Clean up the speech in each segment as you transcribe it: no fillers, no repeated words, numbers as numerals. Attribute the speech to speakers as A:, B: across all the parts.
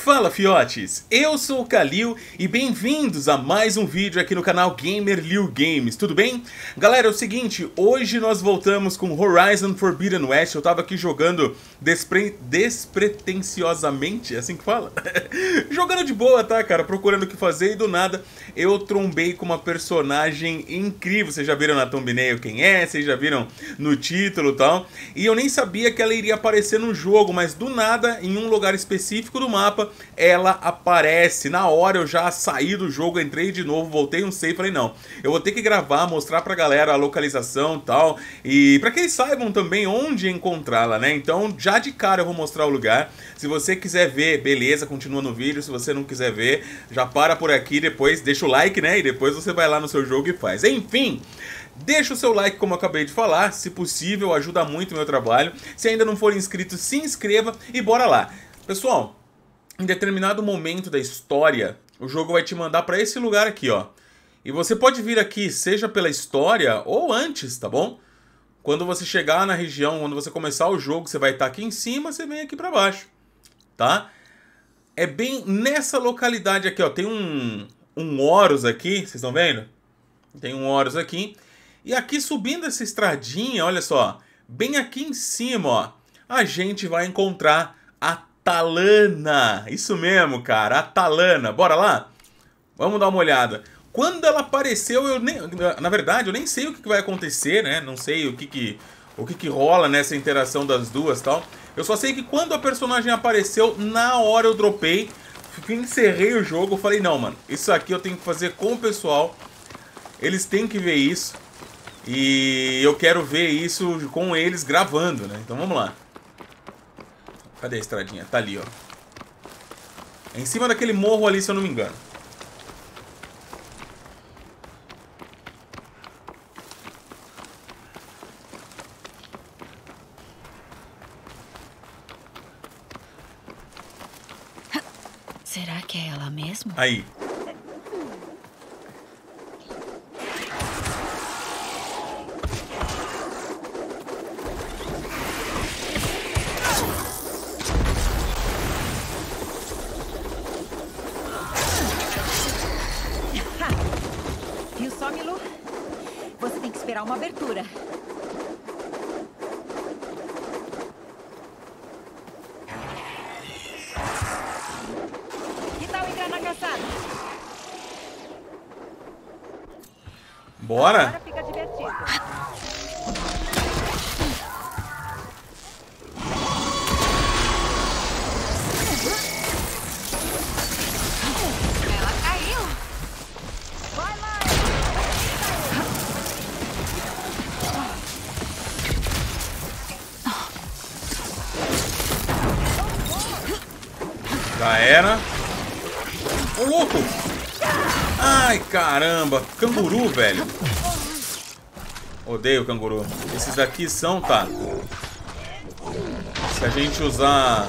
A: Fala fiotes, eu sou o Kalil e bem-vindos a mais um vídeo aqui no canal Gamer Liu Games, tudo bem? Galera, é o seguinte, hoje nós voltamos com Horizon Forbidden West. Eu tava aqui jogando despretensiosamente, é assim que fala? Jogando de boa, tá, cara? Procurando o que fazer e do nada eu trombei com uma personagem incrível. Vocês já viram na thumbnail quem é, vocês já viram no título e tal. E eu nem sabia que ela iria aparecer no jogo, mas do nada, em um lugar específico do mapa, ela aparece. Na hora eu já saí do jogo, entrei de novo, voltei um save e falei, não, eu vou ter que gravar, mostrar pra galera a localização e tal, e pra que eles saibam também onde encontrá-la, né? Então já de cara eu vou mostrar o lugar. Se você quiser ver, beleza, continua no vídeo. Se você não quiser ver, já para por aqui, depois deixa o like, né? E depois você vai lá no seu jogo e faz. Enfim, deixa o seu like, como eu acabei de falar, se possível, ajuda muito o meu trabalho. Se ainda não for inscrito, se inscreva e bora lá. Pessoal, em determinado momento da história, o jogo vai te mandar para esse lugar aqui, ó. E você pode vir aqui, seja pela história ou antes, tá bom? Quando você chegar na região, quando você começar o jogo, você vai estar aqui em cima, você vem aqui para baixo, tá? É bem nessa localidade aqui, ó. Tem um Horus aqui, vocês estão vendo? Tem um Horus aqui. E aqui subindo essa estradinha, olha só, bem aqui em cima, ó, a gente vai encontrar a Talana. Isso mesmo, cara, a Talana. Bora lá? Vamos dar uma olhada. Quando ela apareceu, na verdade, eu nem sei o que vai acontecer, né? Não sei o que rola nessa interação das duas e tal. Eu só sei que quando a personagem apareceu, na hora eu dropei, encerrei o jogo, falei, não, mano, isso aqui eu tenho que fazer com o pessoal. Eles têm que ver isso. E eu quero ver isso com eles gravando, né? Então vamos lá. Cadê a estradinha? Tá ali, ó. É em cima daquele morro ali, se eu não me engano.
B: Será que é ela mesmo?
A: Aí.
C: Viu só, Milu? Você tem que esperar uma abertura. Que tal entrar na caçada?
A: Bora?
C: Agora fica divertido.
B: Ela caiu!
C: Vai lá!
A: Já era. Ô, louco! Ai, caramba. Canguru, velho. Odeio canguru. Esses daqui são, tá? Se a gente usar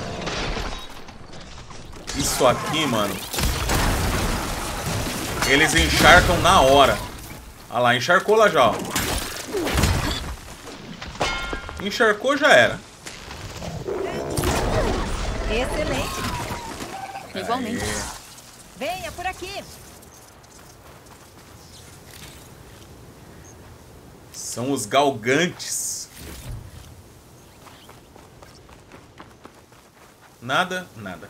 A: isso aqui, mano, eles encharcam na hora. Olha lá, encharcou lá já, ó. Encharcou, já era.
C: Excelente!
B: Igualmente.
C: Venha por aqui!
A: São os galgantes. Nada, nada.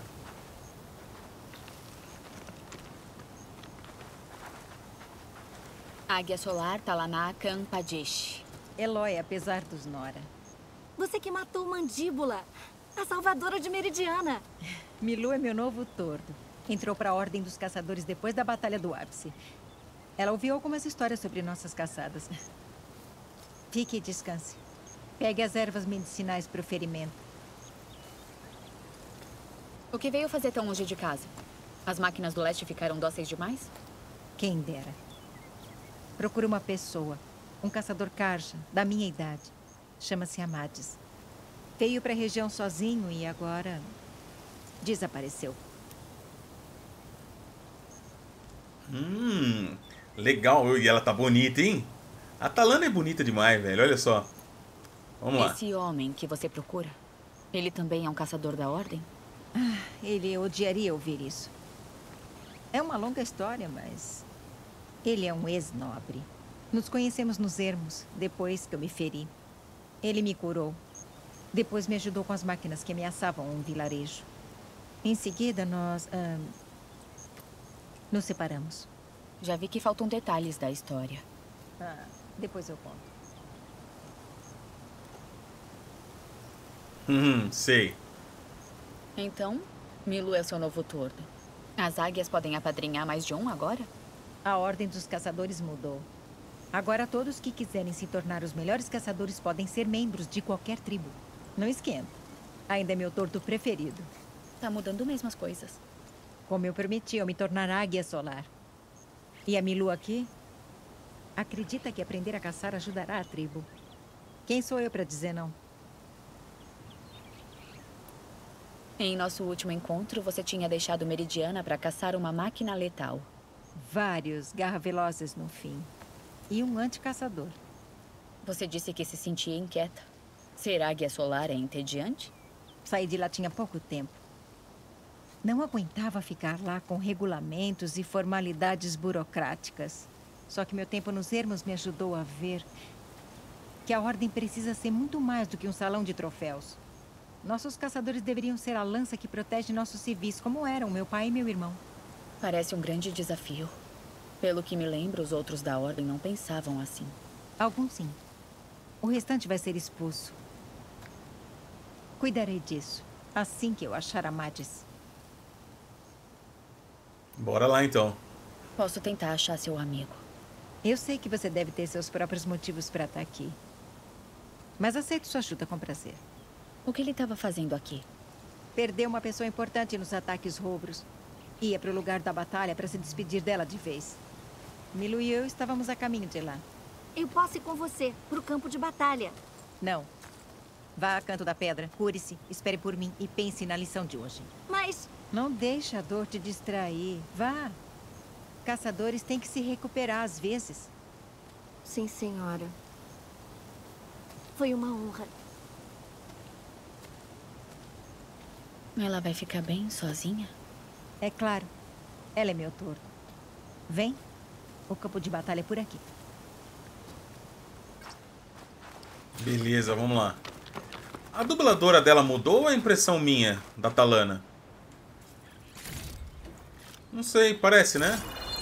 B: Águia Solar, Talaná, Kampadesh.
C: Eloy, apesar dos Nora.
D: Você que matou Mandíbula, a salvadora de Meridiana.
C: Milu é meu novo tordo. Entrou para a Ordem dos Caçadores depois da Batalha do Ápice. Ela ouviu algumas histórias sobre nossas caçadas. Fique e descanse. Pegue as ervas medicinais para o ferimento.
B: O que veio fazer tão longe de casa? As máquinas do leste ficaram dóceis demais?
C: Quem dera. Procure uma pessoa, um caçador Karja, da minha idade. Chama-se Amades. Veio para a região sozinho e agora desapareceu.
A: Legal. E ela tá bonita, hein? A Talana é bonita demais, velho. Olha só. Vamos lá.
B: Esse homem que você procura, ele também é um caçador da Ordem?
C: Ele odiaria ouvir isso. É uma longa história, mas... ele é um ex-nobre. Nos conhecemos nos ermos, depois que eu me feri. Ele me curou. Depois me ajudou com as máquinas que ameaçavam um vilarejo. Em seguida, nós... nos separamos.
B: Já vi que faltam detalhes da história.
C: Depois eu conto.
A: Sei.
B: Então, Milu é o seu novo tordo. As águias podem apadrinhar mais de um agora?
C: A ordem dos caçadores mudou. Agora todos que quiserem se tornar os melhores caçadores podem ser membros de qualquer tribo. Não esquenta. Ainda é meu tordo preferido.
B: Tá mudando mesmo as coisas.
C: Como eu prometi, eu me tornar águia solar. E a Milu aqui acredita que aprender a caçar ajudará a tribo. Quem sou eu para dizer não?
B: Em nosso último encontro, você tinha deixado Meridiana para caçar uma máquina letal.
C: Vários garra-velozes no fim. E um anti-caçador.
B: Você disse que se sentia inquieta. Ser águia solar é entediante?
C: Saí de lá tinha pouco tempo. Não aguentava ficar lá com regulamentos e formalidades burocráticas. Só que meu tempo nos ermos me ajudou a ver que a ordem precisa ser muito mais do que um salão de troféus. Nossos caçadores deveriam ser a lança que protege nossos civis, como eram meu pai e meu irmão.
B: Parece um grande desafio. Pelo que me lembro, os outros da ordem não pensavam assim.
C: Alguns sim. O restante vai ser expulso. Cuidarei disso, assim que eu achar a Madis.
A: Bora lá, então.
B: Posso tentar achar seu amigo.
C: Eu sei que você deve ter seus próprios motivos para estar aqui. Mas aceito sua ajuda com prazer.
B: O que ele estava fazendo aqui?
C: Perdeu uma pessoa importante nos ataques rubros. Ia para o lugar da batalha para se despedir dela de vez. Milu e eu estávamos a caminho de lá.
D: Eu posso ir com você, pro campo de batalha.
C: Não. Vá a Canto da Pedra, cure-se, espere por mim e pense na lição de hoje.
D: Mas...
C: Não deixe a dor te distrair. Vá. Caçadores têm que se recuperar às vezes.
D: Sim, senhora. Foi uma honra.
B: Ela vai ficar bem sozinha?
C: É claro. Ela é meu tordo. Vem. O campo de batalha é por aqui.
A: Beleza, vamos lá. A dubladora dela mudou ou é impressão minha, da Talana? Não sei, parece, né?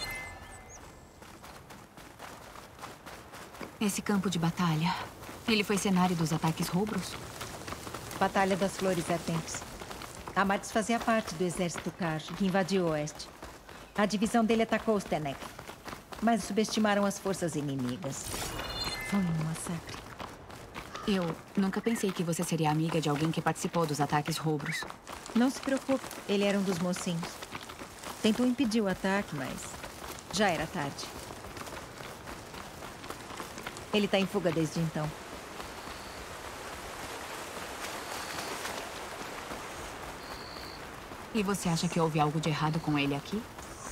B: Esse campo de batalha, ele foi cenário dos ataques rubros?
C: Batalha das Flores Ardentes. Amadis fazia parte do exército Karja, que invadiu o oeste. A divisão dele atacou os Tenek, mas subestimaram as forças inimigas. Foi um massacre.
B: Eu nunca pensei que você seria amiga de alguém que participou dos ataques rubros.
C: Não se preocupe, ele era um dos mocinhos. Tentou impedir o ataque, mas já era tarde. Ele está em fuga desde então.
B: E você acha que houve algo de errado com ele aqui?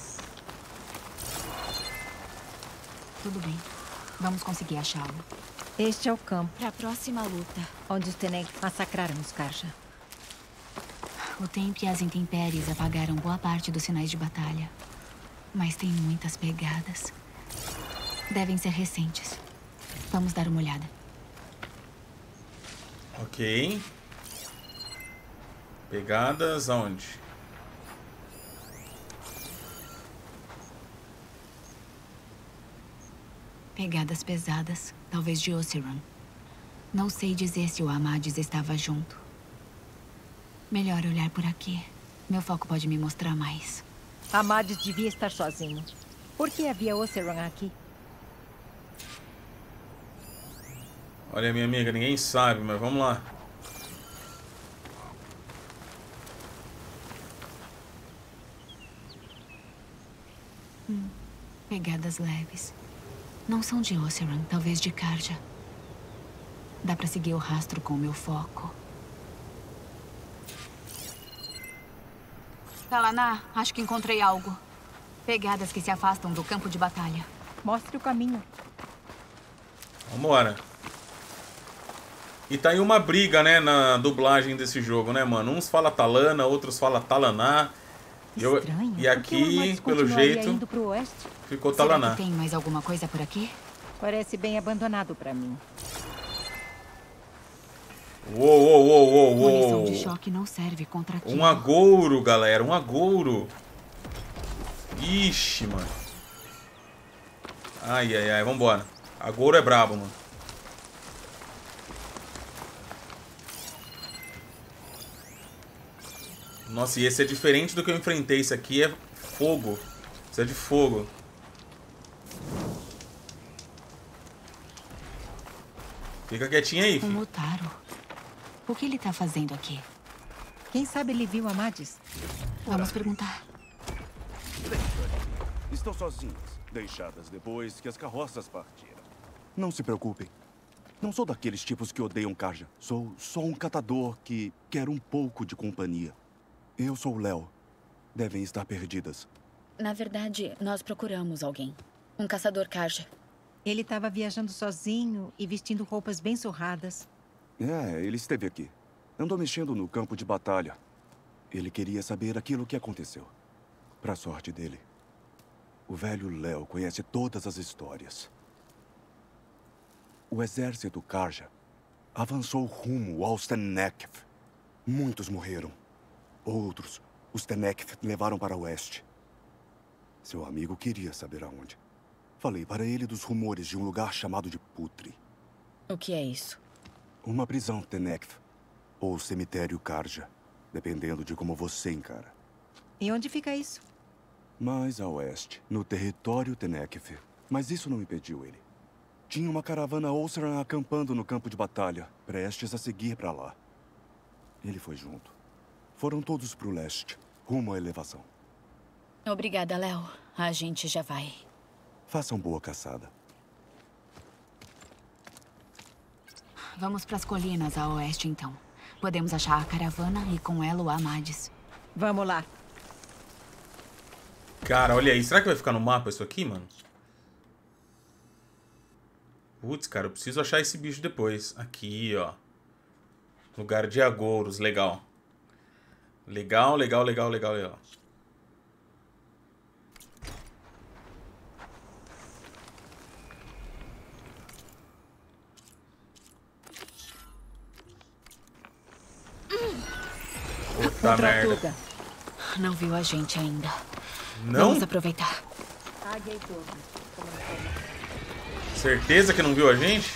B: Tudo bem. Vamos conseguir achá-lo.
C: Este é o campo
B: Para a próxima luta.
C: onde os Tenek massacraram os Karja.
B: O tempo e as intempéries apagaram boa parte dos sinais de batalha. Mas tem muitas pegadas. Devem ser recentes. Vamos dar uma olhada.
A: Ok. Pegadas aonde?
B: Pegadas pesadas, talvez de Oseram. Não sei dizer se o Amadis estava junto. Melhor olhar por aqui. Meu foco pode me mostrar mais.
C: Amadis devia estar sozinho. Por que havia Oseram aqui?
A: Olha, minha amiga, ninguém sabe, mas vamos lá.
B: Pegadas leves. Não são de Oseram, talvez de Karja. Dá pra seguir o rastro com o meu foco. Talaná, acho que encontrei algo. Pegadas que se afastam do campo de batalha.
C: Mostre o caminho.
A: Vambora. E tá aí uma briga, né, na dublagem desse jogo, né, mano? Uns falam Talana, outros falam Talaná.
C: Estranho.
A: E aqui, pelo jeito,
C: indo pro oeste?
A: ficou
B: Será
A: Talaná.
B: que tem mais alguma coisa por aqui?
C: Parece bem abandonado pra mim.
A: Uou, uou, uou, uou,
B: Munição
A: uou.
B: de choque não serve contra aquilo.
A: Um agouro, galera, um agouro. Ixi, mano. Ai, ai, ai, vambora. Agouro é brabo, mano. Nossa, e esse é diferente do que eu enfrentei. Esse aqui é fogo. Isso é de fogo. Fica quietinho aí,
B: Um
A: filho.
B: Mutaro. O que ele tá fazendo aqui?
C: Quem sabe ele viu a Madis?
B: Vamos perguntar.
E: Estão sozinhas, deixadas depois que as carroças partiram. Não se preocupem. Não sou daqueles tipos que odeiam Karja. Sou só um catador que quer um pouco de companhia. Eu sou o Léo. Devem estar perdidas.
F: Na verdade, nós procuramos alguém. Um caçador Karja.
C: Ele estava viajando sozinho e vestindo roupas bem surradas.
E: É, ele esteve aqui. Andou mexendo no campo de batalha. Ele queria saber aquilo que aconteceu. Pra sorte dele, o velho Léo conhece todas as histórias. O exército Karja avançou rumo aos Tenekth. Muitos morreram. Outros, os Tenekth levaram para o oeste. Seu amigo queria saber aonde. Falei para ele dos rumores de um lugar chamado de Putri.
F: O que é isso?
E: Uma prisão Tenekth, ou cemitério Karja, dependendo de como você encara.
C: E onde fica isso?
E: Mais a oeste, no território Tenekth. Mas isso não impediu ele. Tinha uma caravana Oseram acampando no campo de batalha, prestes a seguir para lá. Ele foi junto. Foram todos pro leste, rumo à elevação.
F: Obrigada, Léo. A gente já vai.
E: Façam boa caçada.
B: Vamos pras colinas a oeste, então. Podemos achar a caravana e com ela o Amadis.
C: Vamos lá.
A: Cara, olha aí. Será que vai ficar no mapa isso aqui, mano? Putz, cara, eu preciso achar esse bicho depois. Aqui, ó. Lugar de agouros. Legal. Legal, legal, legal, legal, legal. Puta merda.
C: Tuga.
B: Não viu a gente ainda.
A: Não?
B: Vamos aproveitar.
C: Águia e torre.
A: Certeza que não viu a gente?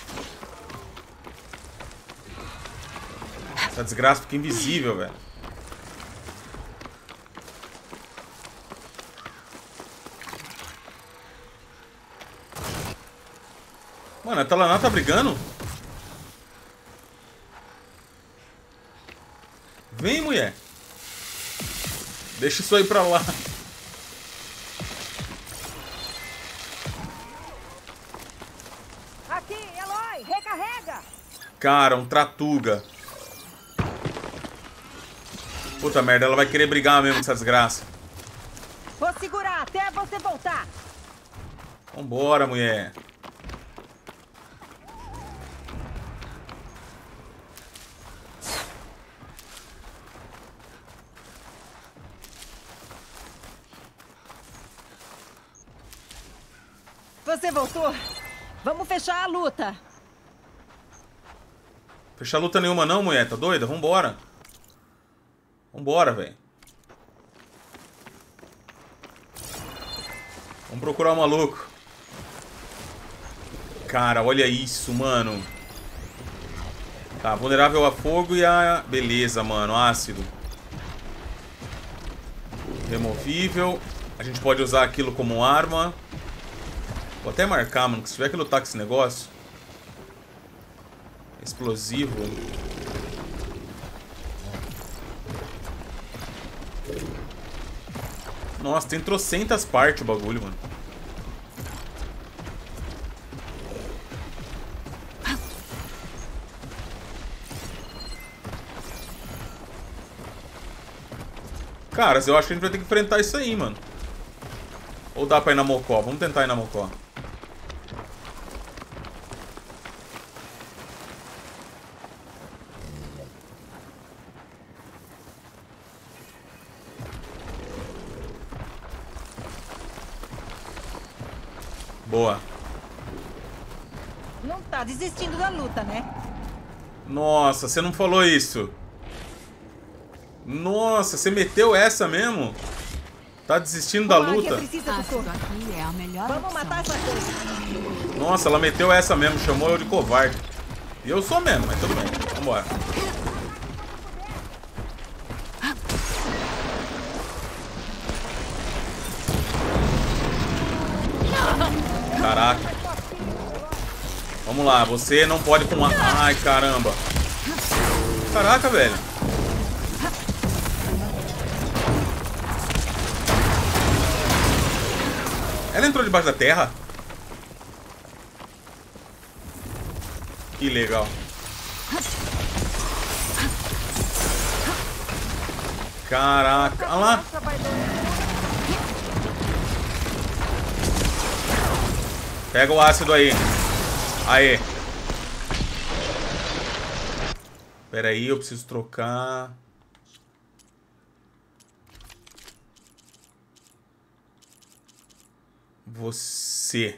A: Essa desgraça fica invisível, velho. Mano, a Talaná tá brigando? Vem, mulher. Deixa isso aí pra lá.
C: Aqui, Eloy, recarrega!
A: Cara, um Tratuga. Puta merda, ela vai querer brigar mesmo com essa desgraça.
C: Vou segurar até você voltar.
A: Vambora, mulher.
C: Você voltou? Vamos fechar a luta.
A: Fechar luta nenhuma não, mulher. Tá doida? Vambora. Vambora, velho. Vamos procurar o maluco. Cara, olha isso, mano. Tá, vulnerável a fogo e a... Beleza, mano. Ácido. Removível. A gente pode usar aquilo como arma. Vou até marcar, mano, que se tiver que lutar com esse negócio... Explosivo. Nossa, tem trocentas partes o bagulho, mano. Caras, eu acho que a gente vai ter que enfrentar isso aí, mano. Ou dá pra ir na Mocó? Vamos tentar ir na Mocó. Boa.
C: Não tá desistindo da luta, né?
A: Nossa, você não falou isso. Nossa, você meteu essa mesmo? Tá desistindo da
C: A águia
A: luta?
C: precisa do
B: Ácido
C: corpo.
B: aqui é a melhor
C: Vamos
B: opção.
C: matar essa coisa.
A: Nossa, ela meteu essa mesmo, chamou eu de covarde. E eu sou mesmo, mas tudo bem. Vambora. Caraca. Vamos lá, você não pode com... Ai, caramba. Caraca, velho. Ela entrou debaixo da terra? Que legal. Caraca, olha lá. Pega o ácido aí. Aê. Pera aí, eu preciso trocar. Você.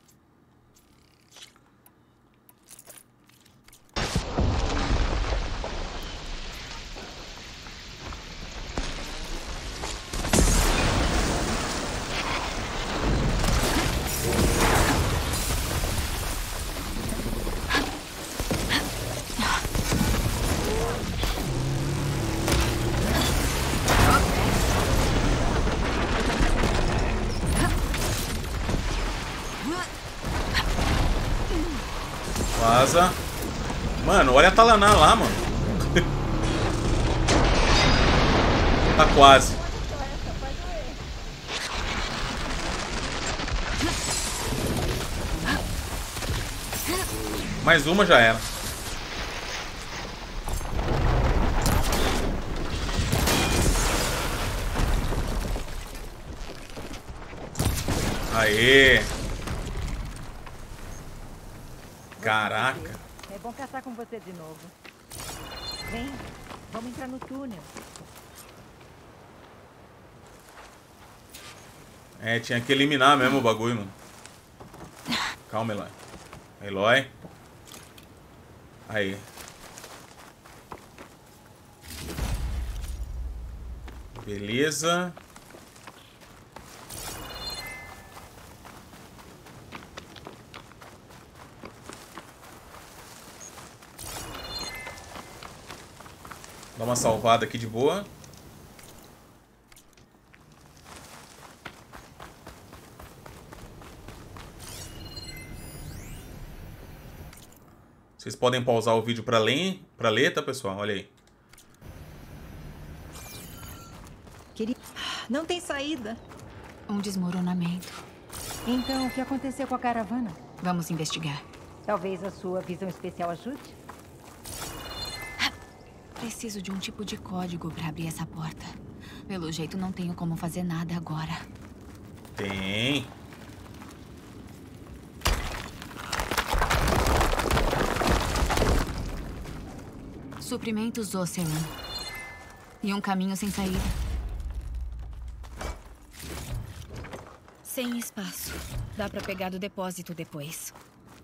A: Vaza. Mano, olha a Talaná lá, mano. Tá quase. Mais uma já era. Aê. Caraca.
C: É bom caçar com você de novo. Vem, vamos entrar no túnel.
A: É, tinha que eliminar mesmo o bagulho, mano. Calma, Eloy. Eloy. Aí. Beleza. Dá uma salvada aqui de boa. Vocês podem pausar o vídeo pra ler, tá, pessoal? Olha aí.
C: Não tem saída.
B: Um desmoronamento.
C: Então, o que aconteceu com a caravana?
B: Vamos investigar.
C: Talvez a sua visão especial ajude?
B: Preciso de um tipo de código para abrir essa porta. Pelo jeito, não tenho como fazer nada agora.
A: Tem.
B: Suprimentos Ocean. E um caminho sem saída.
F: Sem espaço. Dá pra pegar do depósito depois.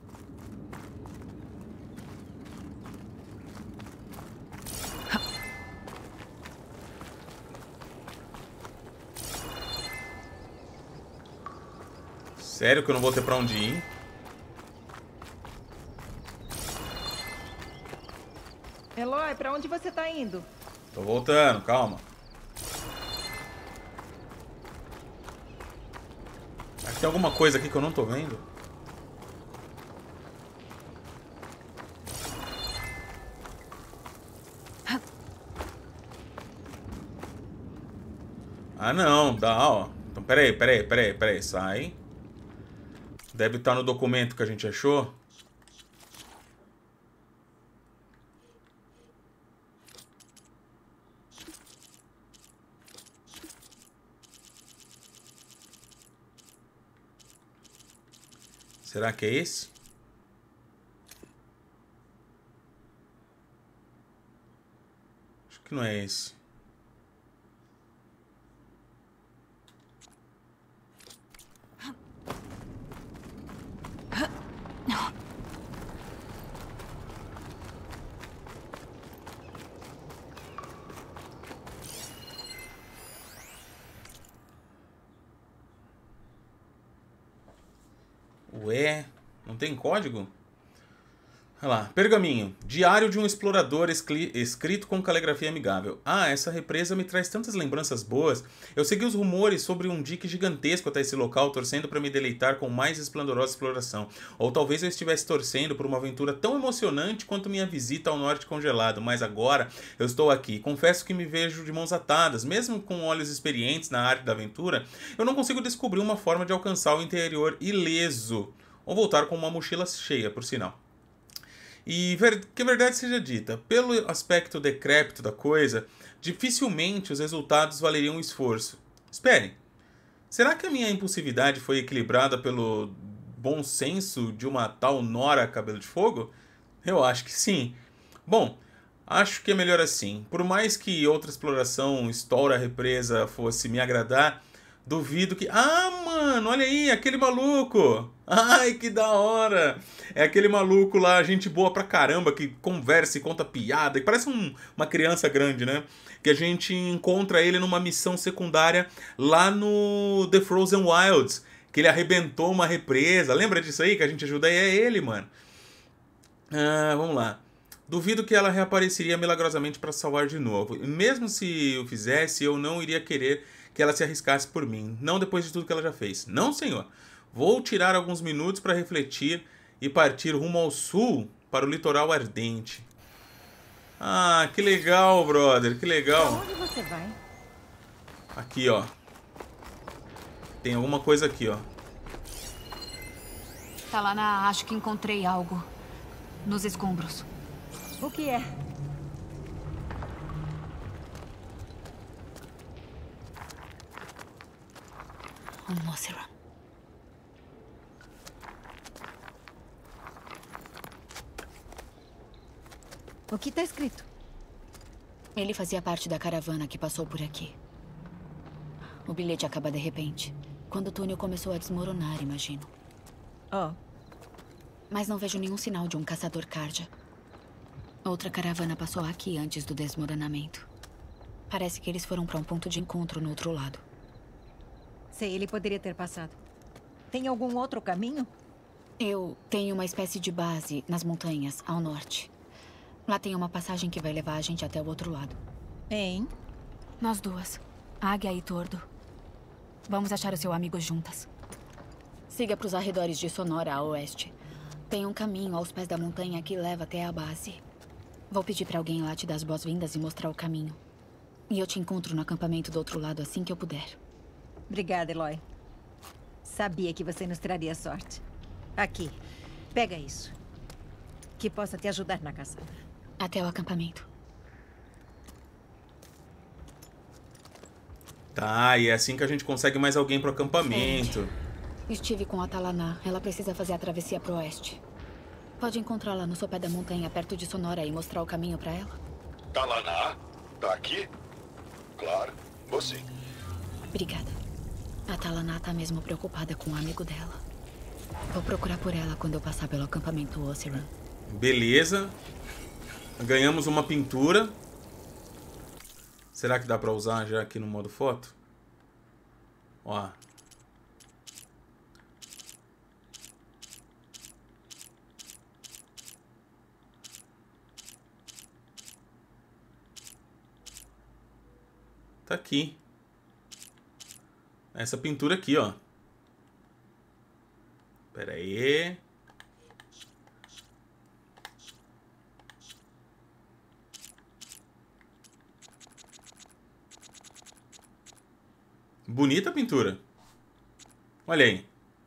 A: Sério que eu não vou ter pra onde ir?
C: Eloy, pra onde você tá indo?
A: Tô voltando, calma. Aqui tem alguma coisa aqui que eu não tô vendo? Ah, não, dá, ó. Então, peraí, sai. Deve estar no documento que a gente achou. Será que é esse? Acho que não é esse. Ué, não tem código? Olha lá, pergaminho. Diário de um explorador escrito com caligrafia amigável. Ah, essa represa me traz tantas lembranças boas. Eu segui os rumores sobre um dique gigantesco até esse local, torcendo para me deleitar com mais esplendorosa exploração. Ou talvez eu estivesse torcendo por uma aventura tão emocionante quanto minha visita ao norte congelado. Mas agora eu estou aqui. Confesso que me vejo de mãos atadas. Mesmo com olhos experientes na arte da aventura, eu não consigo descobrir uma forma de alcançar o interior ileso. Ou voltar com uma mochila cheia, por sinal. E que a verdade seja dita, pelo aspecto decrépito da coisa, dificilmente os resultados valeriam o esforço. Espere, será que a minha impulsividade foi equilibrada pelo bom senso de uma tal Nora Cabelo de Fogo? Eu acho que sim. Bom, acho que é melhor assim. Por mais que outra exploração estoura a represa fosse me agradar, duvido que... Ah, mano, olha aí, aquele maluco! Ai, que da hora! É aquele maluco lá, gente boa pra caramba, que conversa e conta piada, e parece uma criança grande, né? Que a gente encontra ele numa missão secundária lá no The Frozen Wilds, que ele arrebentou uma represa. Lembra disso aí? Que a gente ajuda? É ele, mano. Vamos lá. Duvido que ela reapareceria milagrosamente pra salvar de novo. E mesmo se eu fizesse, eu não iria querer que ela se arriscasse por mim. Não depois de tudo que ela já fez. Não, senhor. Vou tirar alguns minutos para refletir e partir rumo ao sul para o litoral ardente. Ah, que legal, brother. Que legal.
C: Pra onde você vai?
A: Aqui, ó. Tem alguma coisa aqui, ó.
B: Talana, acho que encontrei algo. Nos escombros.
C: O que é?
B: Um Oseram.
C: O que tá escrito?
F: Ele fazia parte da caravana que passou por aqui. O bilhete acaba de repente, quando o túnel começou a desmoronar, imagino.
C: Oh,
F: Mas não vejo nenhum sinal de um caçador Carja. Outra caravana passou aqui antes do desmoronamento. Parece que eles foram para um ponto de encontro no outro lado.
C: sei, ele poderia ter passado. Tem algum outro caminho?
F: Eu tenho uma espécie de base nas montanhas, ao norte. Lá tem uma passagem que vai levar a gente até o outro lado.
C: Hein?
B: Nós duas. Águia e Tordo. Vamos achar o seu amigo juntas.
F: Siga para os arredores de Sonora, a oeste. Tem um caminho aos pés da montanha que leva até a base. Vou pedir para alguém lá te dar as boas-vindas e mostrar o caminho. E eu te encontro no acampamento do outro lado assim que eu puder.
C: Obrigada, Eloy. Sabia que você nos traria sorte. Aqui, pega isso. Que possa te ajudar na caçada.
F: Até o acampamento.
A: Tá, e é assim que a gente consegue mais alguém pro acampamento.
F: Estive com a Talaná. Ela precisa fazer a travessia pro oeste. Pode encontrá-la no sopé da montanha, perto de Sonora, e mostrar o caminho pra ela?
E: Talaná? Tá aqui? Claro, você.
F: Obrigada. A Talaná tá mesmo preocupada com o amigo dela. Vou procurar por ela quando eu passar pelo acampamento Oseram.
A: Beleza. Ganhamos uma pintura. Será que dá pra usar já aqui no modo foto? Ó. Tá aqui. Essa pintura aqui, ó. Pera aí. Bonita a pintura. Olha aí.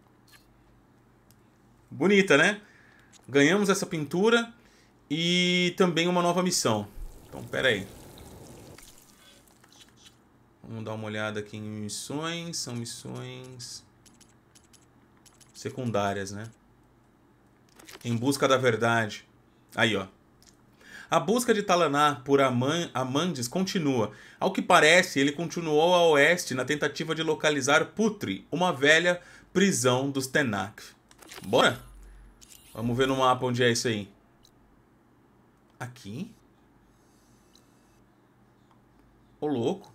A: Bonita, né? Ganhamos essa pintura e também uma nova missão. Então, pera aí. Vamos dar uma olhada aqui em missões. São missões secundárias, né? Em busca da verdade. Aí, ó. A busca de Talaná por Amandes continua. Ao que parece, ele continuou a oeste na tentativa de localizar Putri, uma velha prisão dos Tenakth. Bora? Vamos ver no mapa onde é isso aí. Aqui? Ô, louco.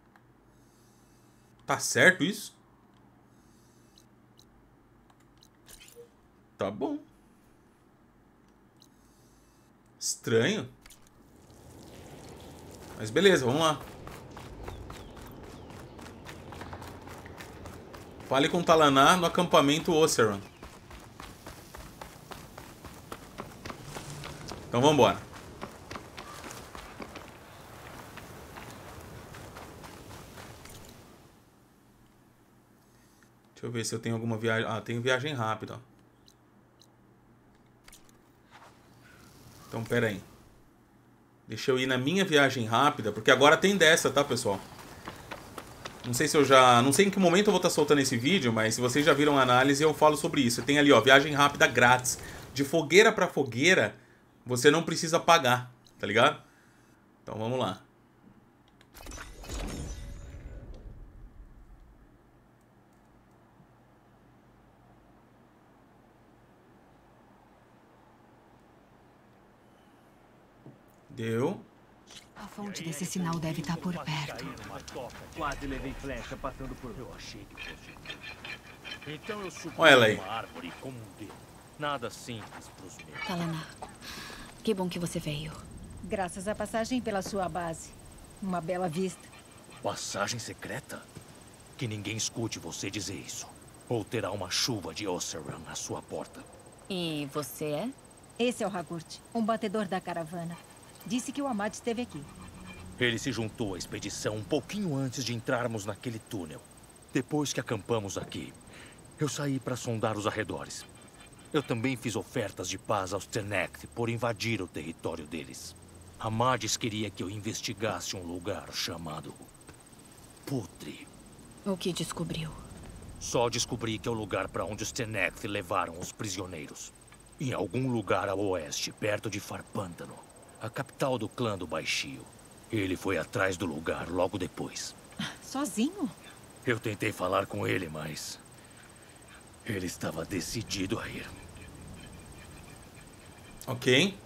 A: Tá certo isso? Tá bom. Estranho. Mas beleza, vamos lá. Fale com Talaná no acampamento Oseram. Então vamos embora. Deixa eu ver se eu tenho alguma viagem. Ah, tenho viagem rápida, ó. Então, pera aí. Deixa eu ir na minha viagem rápida, porque agora tem dessa, tá, pessoal? Não sei se eu já... Não sei em que momento eu vou estar soltando esse vídeo, mas se vocês já viram a análise, eu falo sobre isso. Tem ali, ó, viagem rápida grátis. De fogueira pra fogueira, você não precisa pagar, tá ligado? Então, vamos lá. Deu.
B: A fonte desse sinal deve estar por perto.
G: Quase levei flecha passando por... Eu achei que fosse... Então eu subi
A: Olha ela aí.
G: uma árvore como um dedo. Nada simples pros meus.
F: Talaná, que bom que você veio.
C: Graças à passagem pela sua base. Uma bela vista.
G: Passagem secreta? Que ninguém escute você dizer isso. Ou terá uma chuva de Oseram à sua porta.
F: E você é?
C: Esse é o Hagurt, um batedor da caravana. Disse que o Ahmad esteve aqui.
G: Ele se juntou à expedição um pouquinho antes de entrarmos naquele túnel. Depois que acampamos aqui, eu saí para sondar os arredores. Eu também fiz ofertas de paz aos Tenekth por invadir o território deles. Ahmad queria que eu investigasse um lugar chamado Putre.
F: O que descobriu?
G: Só descobri que é o lugar para onde os Tenekth levaram os prisioneiros. Em algum lugar a oeste, perto de Farpântano, a capital do clã do Baixio. Ele foi atrás do lugar logo depois.
C: Sozinho?
G: Eu tentei falar com ele, mas... ele estava decidido a ir.
A: Ok.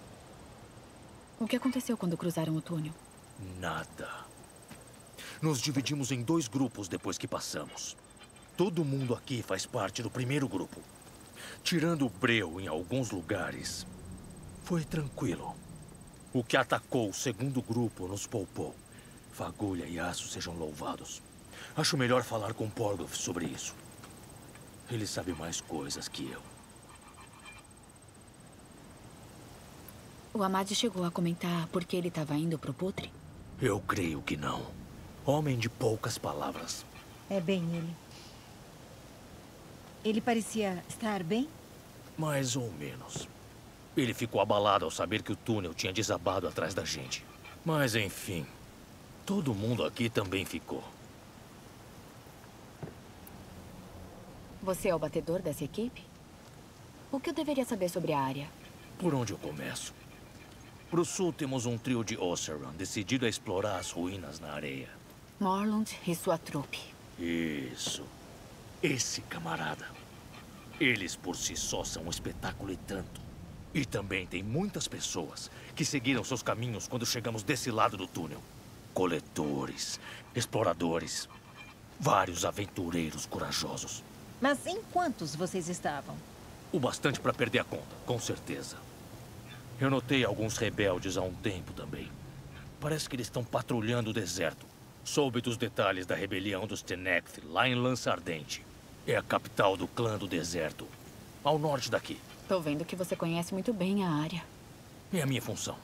F: O que aconteceu quando cruzaram o túnel?
G: Nada. Nos dividimos em 2 grupos depois que passamos. Todo mundo aqui faz parte do primeiro grupo. Tirando o Breu em alguns lugares, foi tranquilo. O que atacou o segundo grupo nos poupou. Fagulha e Aço sejam louvados. Acho melhor falar com Porgoth sobre isso. Ele sabe mais coisas que eu.
F: O Ahmad chegou a comentar por que ele estava indo pro Putre?
G: Eu creio que não. Homem de poucas palavras.
C: É bem ele. Ele parecia estar bem?
G: Mais ou menos. Ele ficou abalado ao saber que o túnel tinha desabado atrás da gente. Mas, enfim, todo mundo aqui também ficou.
F: Você é o batedor dessa equipe? O que eu deveria saber sobre a área?
G: Por onde eu começo? Pro sul temos um trio de Oseram decidido a explorar as ruínas na areia.
F: Morlund e sua trupe.
G: Isso. Esse camarada. Eles por si só são um espetáculo e tanto. E também tem muitas pessoas que seguiram seus caminhos quando chegamos desse lado do túnel. Coletores, exploradores, vários aventureiros corajosos.
C: Mas em quantos vocês estavam?
G: O bastante para perder a conta, com certeza. Eu notei alguns rebeldes há um tempo também. Parece que eles estão patrulhando o deserto. Soube dos detalhes da rebelião dos Tenekth lá em Lança Ardente. É a capital do clã do deserto, ao norte daqui.
F: Tô vendo que você conhece muito bem a área.
G: É a minha função.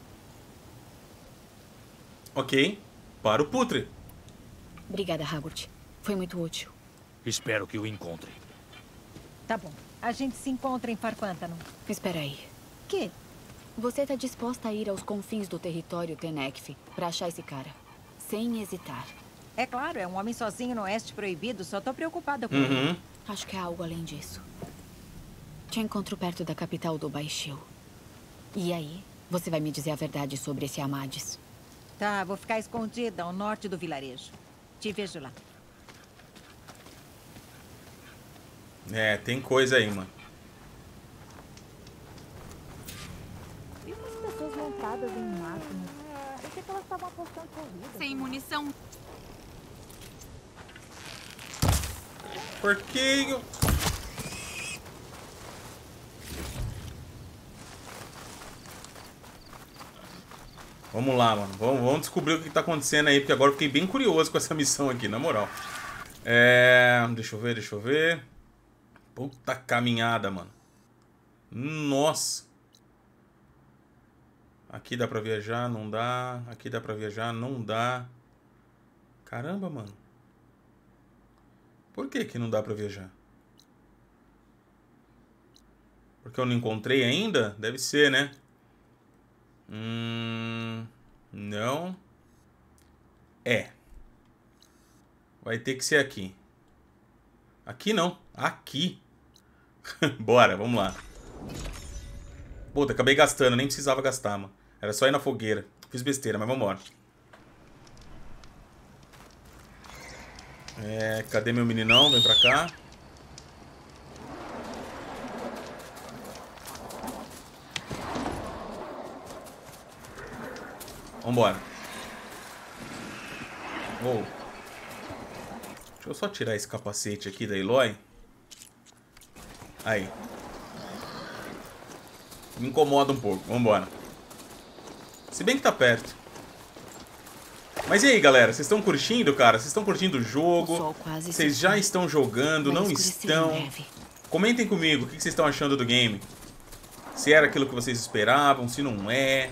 A: Ok. Para o Putre.
F: Obrigada, Hagurt. Foi muito útil.
G: Espero que o encontre.
C: Tá bom. A gente se encontra em Farpântano.
F: Espera aí.
C: Que?
F: Você tá disposta a ir aos confins do território Tenekth pra achar esse cara? Sem hesitar.
C: É claro, é um homem sozinho no Oeste Proibido. Só tô preocupada com ele.
A: Uhum.
F: Acho que há algo além disso. Te encontro perto da capital do Baixio. E aí, você vai me dizer a verdade sobre esse Ahmades.
C: Tá, vou ficar escondida ao norte do vilarejo. Te vejo lá.
A: É, tem coisa aí, mano.
D: achei que elas estavam apostando corrida.
F: Sem munição.
A: Porquinho. Vamos lá, mano. Vamos descobrir o que tá acontecendo aí, porque agora eu fiquei bem curioso com essa missão aqui, na moral. Deixa eu ver. Puta caminhada, mano. Nossa. Aqui dá pra viajar, não dá. Aqui dá pra viajar, não dá. Caramba, mano. Por que que não dá pra viajar? Porque eu não encontrei ainda? Deve ser, né? Não. Vai ter que ser aqui. Aqui não. Aqui. Bora, vamos lá. Puta, acabei gastando. Nem precisava gastar, mano. Era só ir na fogueira. Fiz besteira, mas vambora. Cadê meu meninão? Vem pra cá. Vambora. Uou. Deixa eu só tirar esse capacete aqui da Eloy. Aí. Me incomoda um pouco. Vambora. Se bem que tá perto. Mas e aí, galera? Vocês estão curtindo, cara? Vocês estão curtindo o jogo? Vocês já estão jogando? Não estão? Comentem comigo o que vocês estão achando do game. Se era aquilo que vocês esperavam, se não é.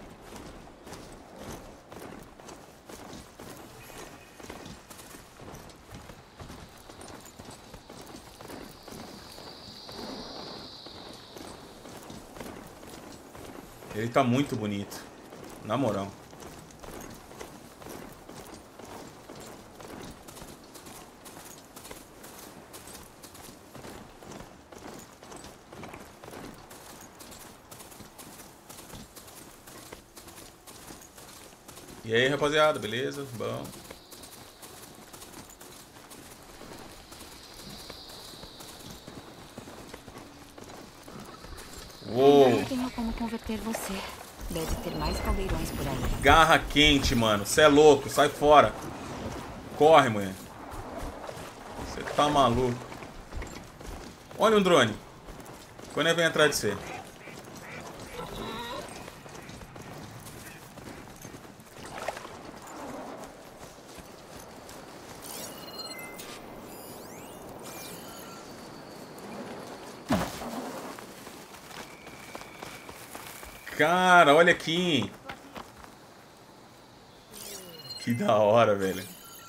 A: Ele tá muito bonito. Na moral. E aí, rapaziada, beleza? Bom. Uou.
F: Não tenho como converter você. Deve ter mais caldeirões por aí.
A: Garra quente, mano. Você é louco, sai fora. Corre, mulher. Você tá maluco. Olha um drone. Quando ele vem atrás de você. Cara, olha aqui. Que da hora, velho.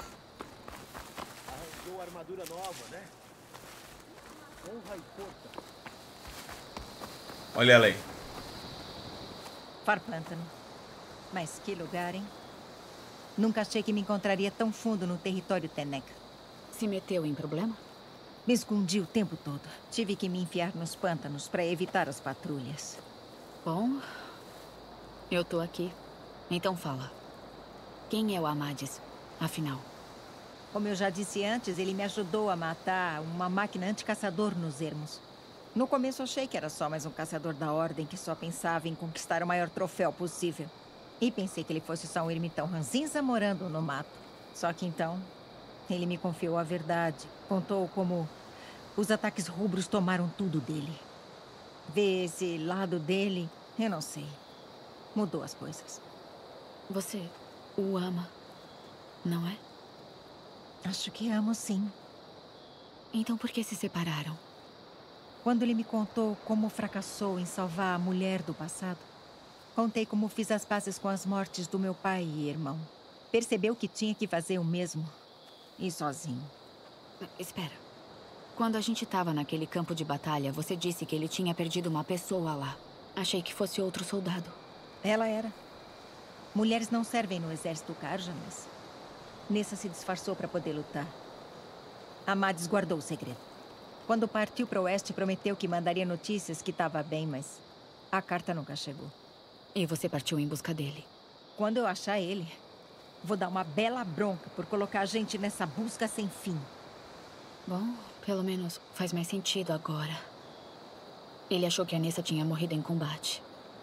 G: Arrancou armadura nova, né? Honra e força.
A: Olha ela aí.
C: Far Pântano. Mas que lugar, hein? Nunca achei que me encontraria tão fundo no território Teneca.
F: Se meteu em problema?
C: Me escondi o tempo todo. Tive que me enfiar nos pântanos para evitar as patrulhas.
F: Bom, eu tô aqui. Então fala. Quem é o Amades, afinal?
C: Como eu já disse antes, ele me ajudou a matar uma máquina anticaçador nos ermos. No começo achei que era só mais um caçador da Ordem que só pensava em conquistar o maior troféu possível. E pensei que ele fosse só um ermitão ranzinza morando no mato. Só que então, ele me confiou a verdade. Contou como os ataques rubros tomaram tudo dele. Ver esse lado dele, eu não sei. Mudou as coisas.
F: Você o ama, não é?
C: Acho que amo, sim.
F: Então por que se separaram?
C: Quando ele me contou como fracassou em salvar a mulher do passado, contei como fiz as pazes com as mortes do meu pai e irmão. Percebeu que tinha que fazer o mesmo. E sozinho.
F: Espera. Quando a gente tava naquele campo de batalha, você disse que ele tinha perdido uma pessoa lá. Achei que fosse outro soldado.
C: Ela era. Mulheres não servem no exército Carja, mas Nessa se disfarçou para poder lutar. Amades guardou o segredo. Quando partiu para o oeste, prometeu que mandaria notícias que estava bem, mas a carta nunca chegou.
F: E você partiu em busca dele?
C: Quando eu achar ele, vou dar uma bela bronca por colocar a gente nessa busca sem fim.
F: Bom, pelo menos faz mais sentido agora. Ele achou que a Nessa tinha morrido em combate.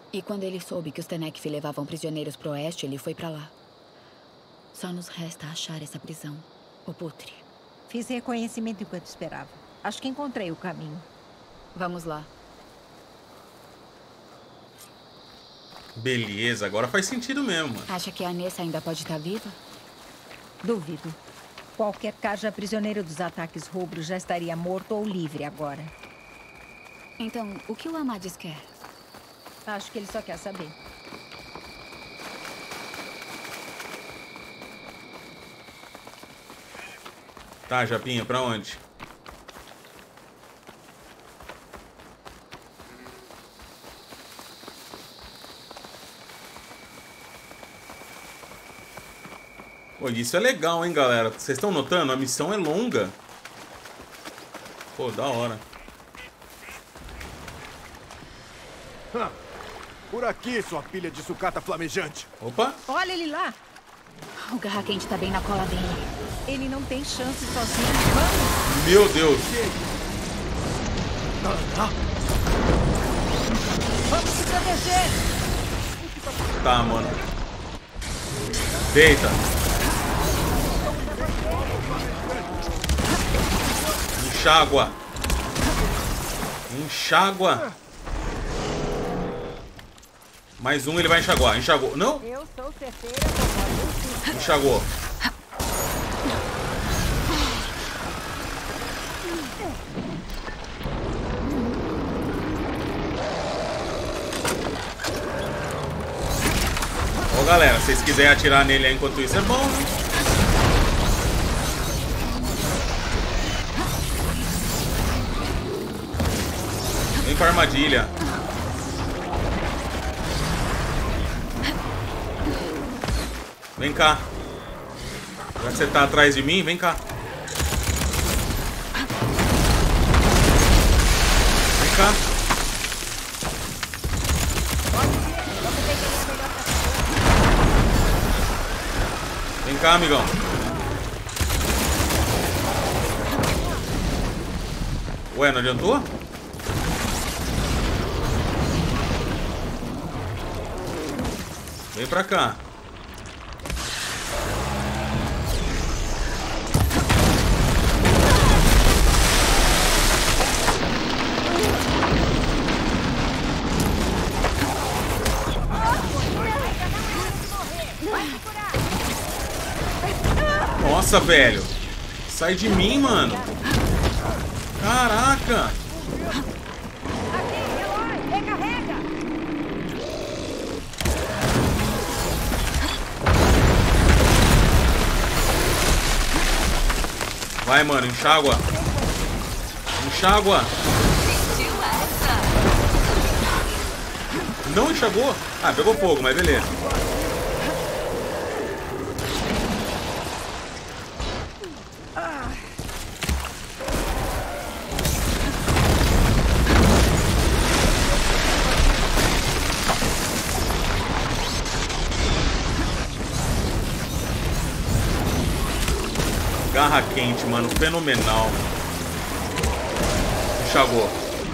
F: E quando ele soube que os Tenekth levavam prisioneiros pro oeste, ele foi pra lá. Só nos resta achar essa prisão, o Putre.
C: Fiz reconhecimento enquanto esperava. Acho que encontrei o caminho.
F: Vamos lá.
A: Beleza, agora faz sentido mesmo, mano.
F: Acha que a Nessa ainda pode estar viva?
C: Duvido. Qualquer Kaja prisioneiro dos ataques rubros já estaria morto ou livre agora.
F: Então, o que o Amadis quer?
C: Acho que ele só quer saber.
A: Tá, Japinha, pra onde? Pô, isso é legal, hein, galera? Vocês estão notando? A missão é longa. Pô, da hora.
H: Por aqui, sua pilha de sucata flamejante.
A: Opa!
C: Olha ele lá!
F: O Garra Quente tá bem na cola dele.
C: Ele não tem chance sozinho. Vamos!
A: Meu Deus!
C: Vamos se proteger!
A: Tá, mano. Deita. Enxágua. Enxágua. Mais um, ele vai enxaguar. Enxagou. Não?
C: Eu sou certeira.
A: Enxagou. Ô, galera, se vocês quiserem atirar nele aí enquanto isso é bom, né? Vem pra armadilha. Vem cá. Já que você tá atrás de mim, vem cá. Vem cá. Vem cá, amigão. Ué, não adiantou? Vem pra cá. Nossa, velho. Sai de mim, mano. Caraca. Vai, mano, enxágua. Enxágua. Não enxagou? Ah, pegou fogo, mas beleza. Garra quente, mano. Fenomenal. Enxagou.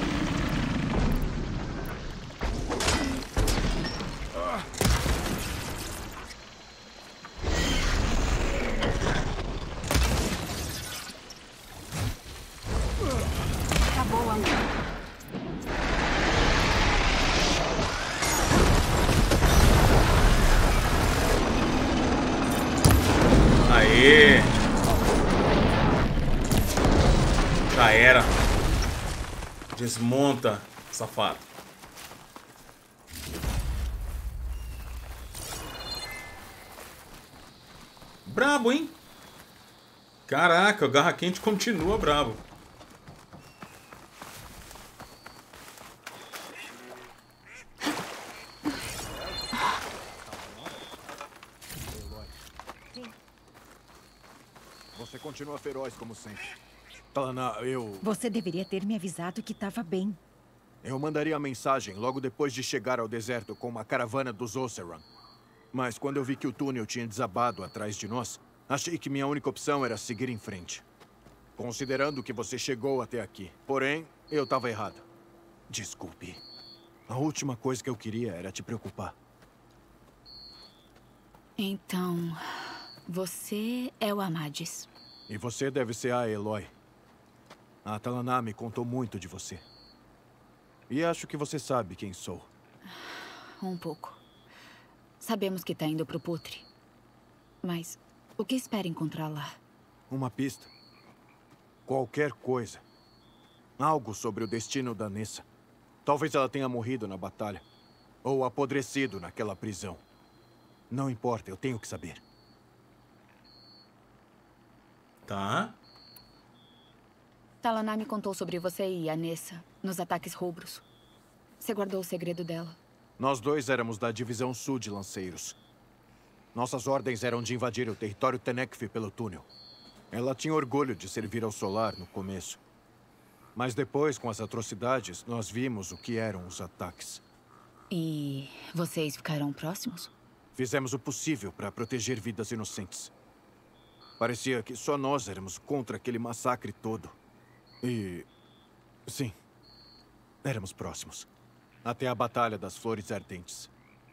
B: Tá boa, amor.
A: Aê. Já era. Desmonta, safado. Brabo, hein? Caraca, o Garra Quente continua brabo.
H: Você continua feroz como sempre. Talana, eu
C: Você deveria ter me avisado que estava bem.
H: mandaria a mensagem logo depois de chegar ao deserto com uma caravana dos Oseram. Mas quando eu vi que o túnel tinha desabado atrás de nós, achei que minha única opção era seguir em frente. Considerando que você chegou até aqui. Porém, eu estava errado. Desculpe. A última coisa que eu queria era te preocupar.
F: Então, você é o Amadis.
H: E você deve ser a Eloy. A Talaná me contou muito de você. E acho que você sabe quem sou.
F: Um pouco. Sabemos que tá indo pro Putre. Mas o que espera encontrar lá?
H: Uma pista. Qualquer coisa. Algo sobre o destino da Nissa. Talvez ela tenha morrido na batalha. Ou apodrecido naquela prisão. Não importa, eu tenho que saber.
A: Tá.
F: Talaná me contou sobre você e a Nessa nos ataques rubros. Você guardou o segredo dela.
H: Nós dois éramos da Divisão Sul de Lanceiros. Nossas ordens eram de invadir o território Tenekf pelo túnel. Ela tinha orgulho de servir ao Solar no começo. Mas depois, com as atrocidades, nós vimos o que eram os ataques.
F: E vocês ficaram próximos?
H: Fizemos o possível para proteger vidas inocentes. Parecia que só nós éramos contra aquele massacre todo. E... sim, éramos próximos. Até a Batalha das Flores Ardentes.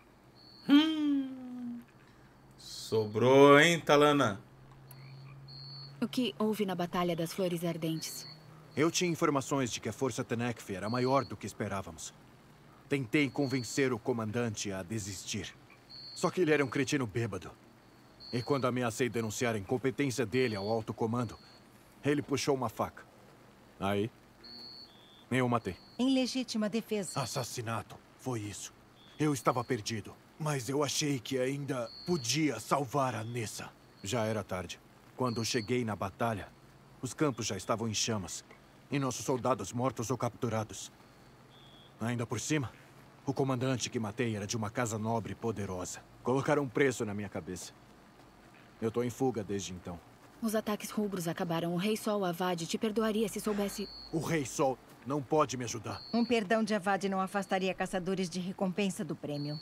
A: Sobrou, hein, Talaná?
F: O que houve na Batalha das Flores Ardentes?
H: Eu tinha informações de que a força Tenekf era maior do que esperávamos. Tentei convencer o comandante a desistir. Só que ele era um cretino bêbado. E quando ameacei denunciar a incompetência dele ao alto comando, ele puxou uma faca. Aí, eu o matei.
C: Em legítima defesa.
H: Assassinato. Foi isso. Eu estava perdido. Mas eu achei que ainda podia salvar a Nissa. Já era tarde. Quando cheguei na batalha, os campos já estavam em chamas. E nossos soldados mortos ou capturados. Ainda por cima, o comandante que matei era de uma casa nobre e poderosa. Colocaram um preço na minha cabeça. Eu tô em fuga desde então.
F: Os ataques rubros acabaram. O Rei Sol Avad te perdoaria se soubesse...
H: O Rei Sol não pode me ajudar.
C: Um perdão de Avad não afastaria caçadores de recompensa do prêmio.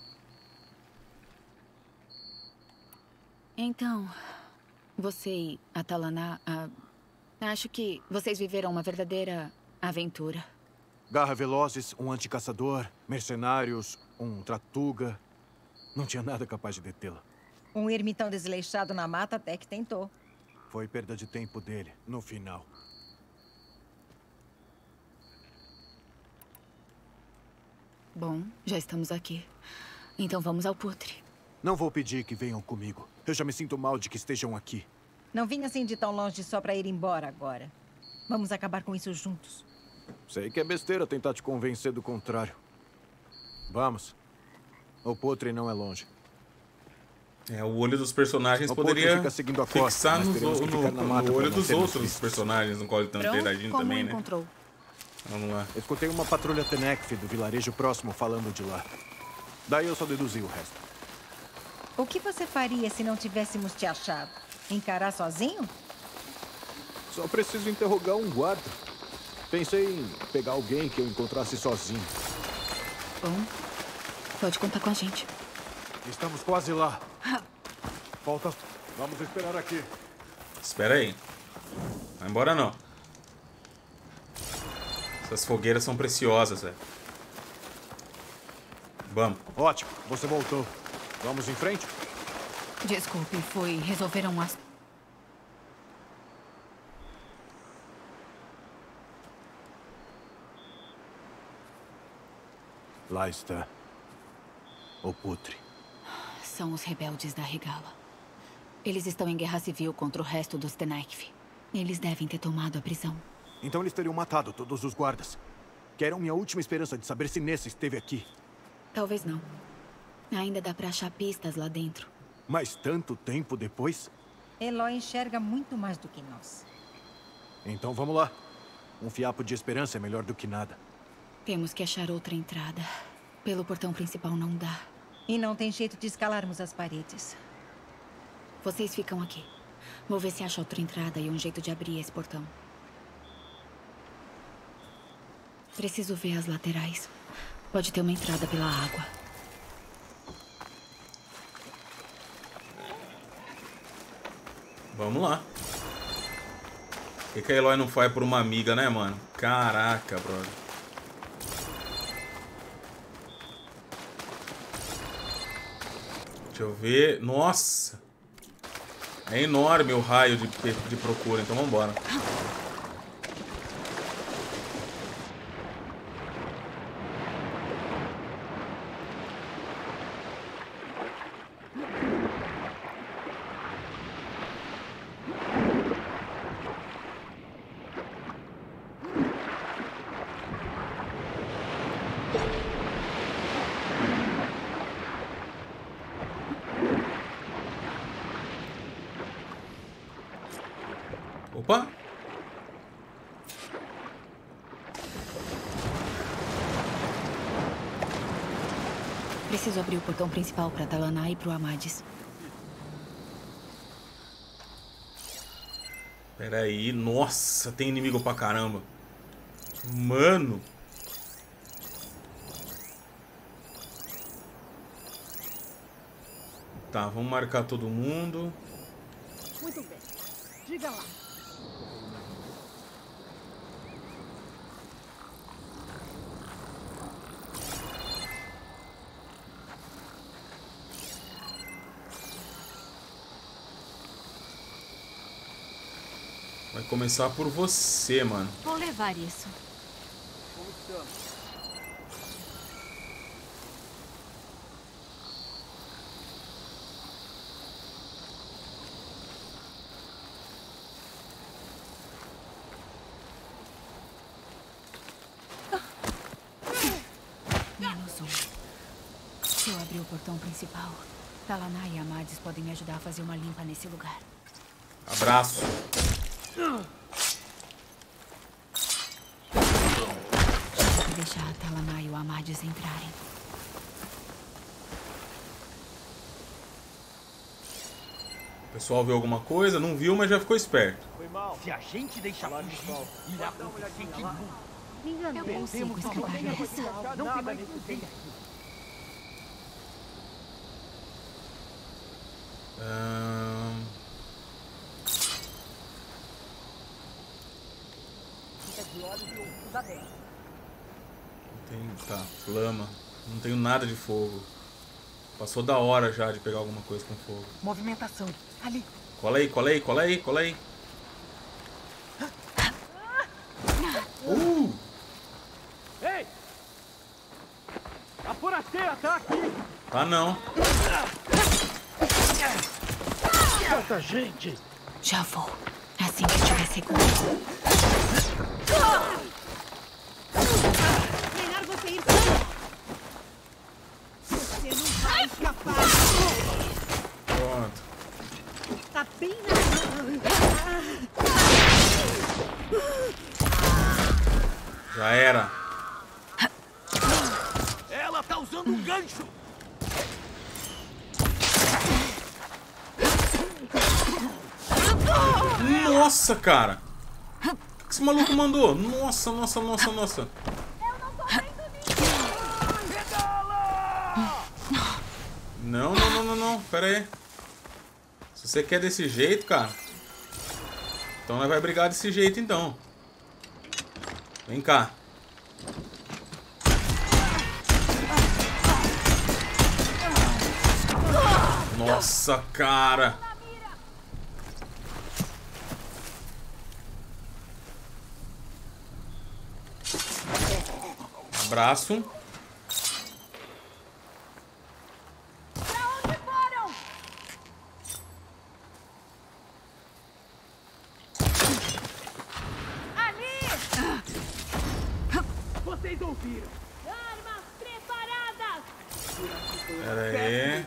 F: Então, você e a Talaná... acho que vocês viveram uma verdadeira aventura.
H: Garra velozes, um anticaçador, mercenários, um tratuga. Não tinha nada capaz de detê-la.
C: Um ermitão desleixado na mata até que tentou.
H: Foi perda de tempo dele, no final.
F: Bom, já estamos aqui. Então vamos ao Putre.
H: Não vou pedir que venham comigo. Eu já me sinto mal de que estejam aqui.
C: Não vim assim de tão longe só pra ir embora agora. Vamos acabar com isso juntos.
H: Sei que é besteira tentar te convencer do contrário. Vamos. O Putre não é longe.
A: É, o olho dos personagens
H: O Putre
A: poderia
H: fica seguindo a costa,
A: fixar
H: mas teremos que ficar na mata
A: no olho
H: pra não
A: dos
H: sermos
A: outros
H: vistos.
A: personagens no qual ele está interagindo
F: como
A: também, né?
F: encontrou?
A: Vamos lá.
H: Eu escutei uma patrulha Tenekf do vilarejo próximo falando de lá. Daí eu só deduzi o resto.
C: O que você faria se não tivéssemos te achado? Encarar sozinho?
H: Só preciso interrogar um guarda. Pensei em pegar alguém que eu encontrasse sozinho.
F: Bom, pode contar com a gente.
H: Estamos quase lá. Falta... Vamos esperar aqui.
A: Espera aí. Vai embora não. Essas fogueiras são preciosas, velho. Vamos.
H: Ótimo, você voltou. Vamos em frente?
F: Desculpe, resolveram as...
H: Lá está. O Putre.
F: São os rebeldes da Regala. Eles estão em guerra civil contra o resto dos Tenekf. Eles devem ter tomado a prisão.
H: Então eles teriam matado todos os guardas. Que eram minha última esperança de saber se Nessa esteve aqui.
F: Talvez não. Ainda dá pra achar pistas lá dentro.
H: Mas tanto tempo depois?
C: Eloy enxerga muito mais do que nós.
H: Então vamos lá. Um fiapo de esperança é melhor do que nada.
F: Temos que achar outra entrada. Pelo portão principal não dá.
C: E não tem jeito de escalarmos as paredes.
F: Vocês ficam aqui. Vou ver se acho outra entrada e um jeito de abrir esse portão. Preciso ver as laterais. Pode ter uma entrada pela água.
A: Vamos lá. Por que a Eloy não foi por uma amiga, né, mano? Caraca, brother. Deixa eu ver. Nossa! É enorme o raio de procura, então vambora. Opa!
F: Preciso abrir o portão principal para Dalaná e pro Amades.
A: Pera aí. Nossa, tem inimigo pra caramba. Mano. Tá, vamos marcar todo mundo.
D: Muito bem. Diga lá.
A: Vai começar por você, mano.
B: Vou levar isso. Menos um. Se eu abrir o portão principal, Dalaná e Amades podem me ajudar a fazer uma limpa nesse lugar.
A: Abraço.
B: Vou deixar a Dalaná e o Amades entrarem.
A: O pessoal viu alguma coisa? Não viu, mas já ficou esperto.
I: Se a gente deixar fugir, irá acontecer de novo.
B: Eu consigo escapar dessa.
I: Não tem mais ninguém aqui. Fica de olhos e ouvidos abertos.
A: Tá, flama. Não tenho nada de fogo. Passou da hora já de pegar alguma coisa com fogo.
I: Movimentação. Ali.
A: Cola aí, cola aí, cola aí, cola aí.
I: Ei! A forasteira tá aqui!
A: Tá não.
I: Tanta gente!
B: Já vou. Assim que estiver seguro.
D: Melhor você ir pra lá. Você não vai escapar.
A: Pronto.
D: Tá bem na...
A: Já era.
I: Ela tá usando um gancho!
A: Nossa, cara. O que esse maluco mandou? Nossa, nossa, nossa, nossa. Não, não, não, não, não. Pera aí. Se você quer desse jeito, cara, então nós vai brigar desse jeito, então. Vem cá. Nossa, cara. Abraço.
I: Vocês ouviram?
D: Armas preparadas!
A: Pera aí.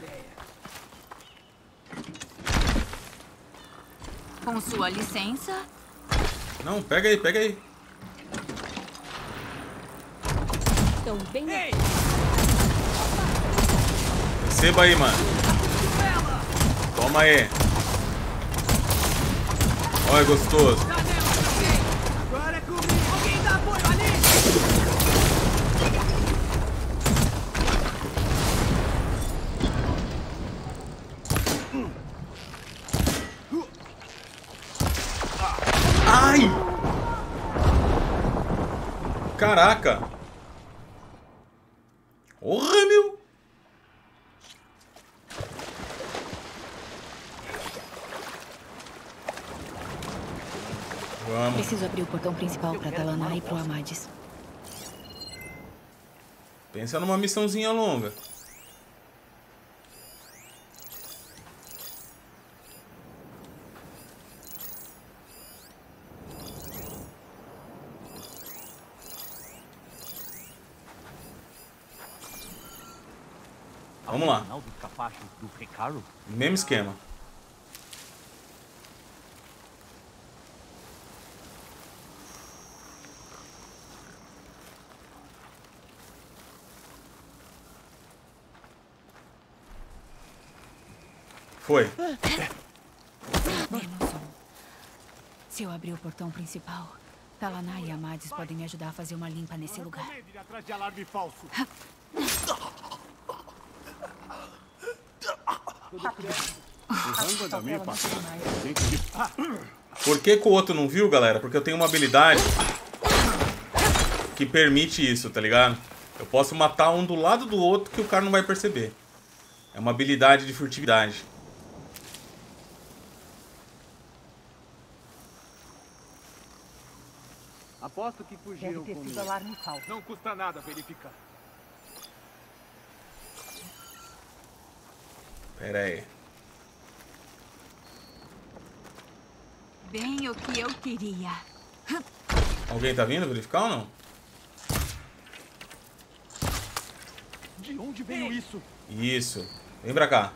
B: Com sua licença.
A: Não, pega aí, pega aí.
D: Estão bem...
I: Ei!
A: Receba aí, mano. Toma aí. Olha, gostoso.
I: Agora é comigo! Alguém dá apoio ali!
A: Ai! Caraca! Porra, meu!
F: Preciso abrir o portão principal pra Talaná e pro Amades.
A: Pensa numa missãozinha longa. Vamos lá.
I: Final dos capachos do Recaro?
A: Mesmo esquema. Foi.
F: Menos um. Se eu abrir o portão principal, Talaná e Amades podem me ajudar a fazer uma limpa nesse lugar.
H: Atrás de alarme falso.
A: Por que o outro não viu, galera? Porque eu tenho uma habilidade que permite isso, tá ligado? Eu posso matar um do lado do outro que o cara não vai perceber. É uma habilidade de furtividade.
I: Aposto que fugiram
C: Deve ter sido
I: comigo.
C: alarme falso.
H: Não custa nada verificar.
A: Pera aí.
B: Bem o que eu queria.
A: Alguém tá vindo verificar ou não?
H: De onde veio isso?
A: Isso. Vem pra cá.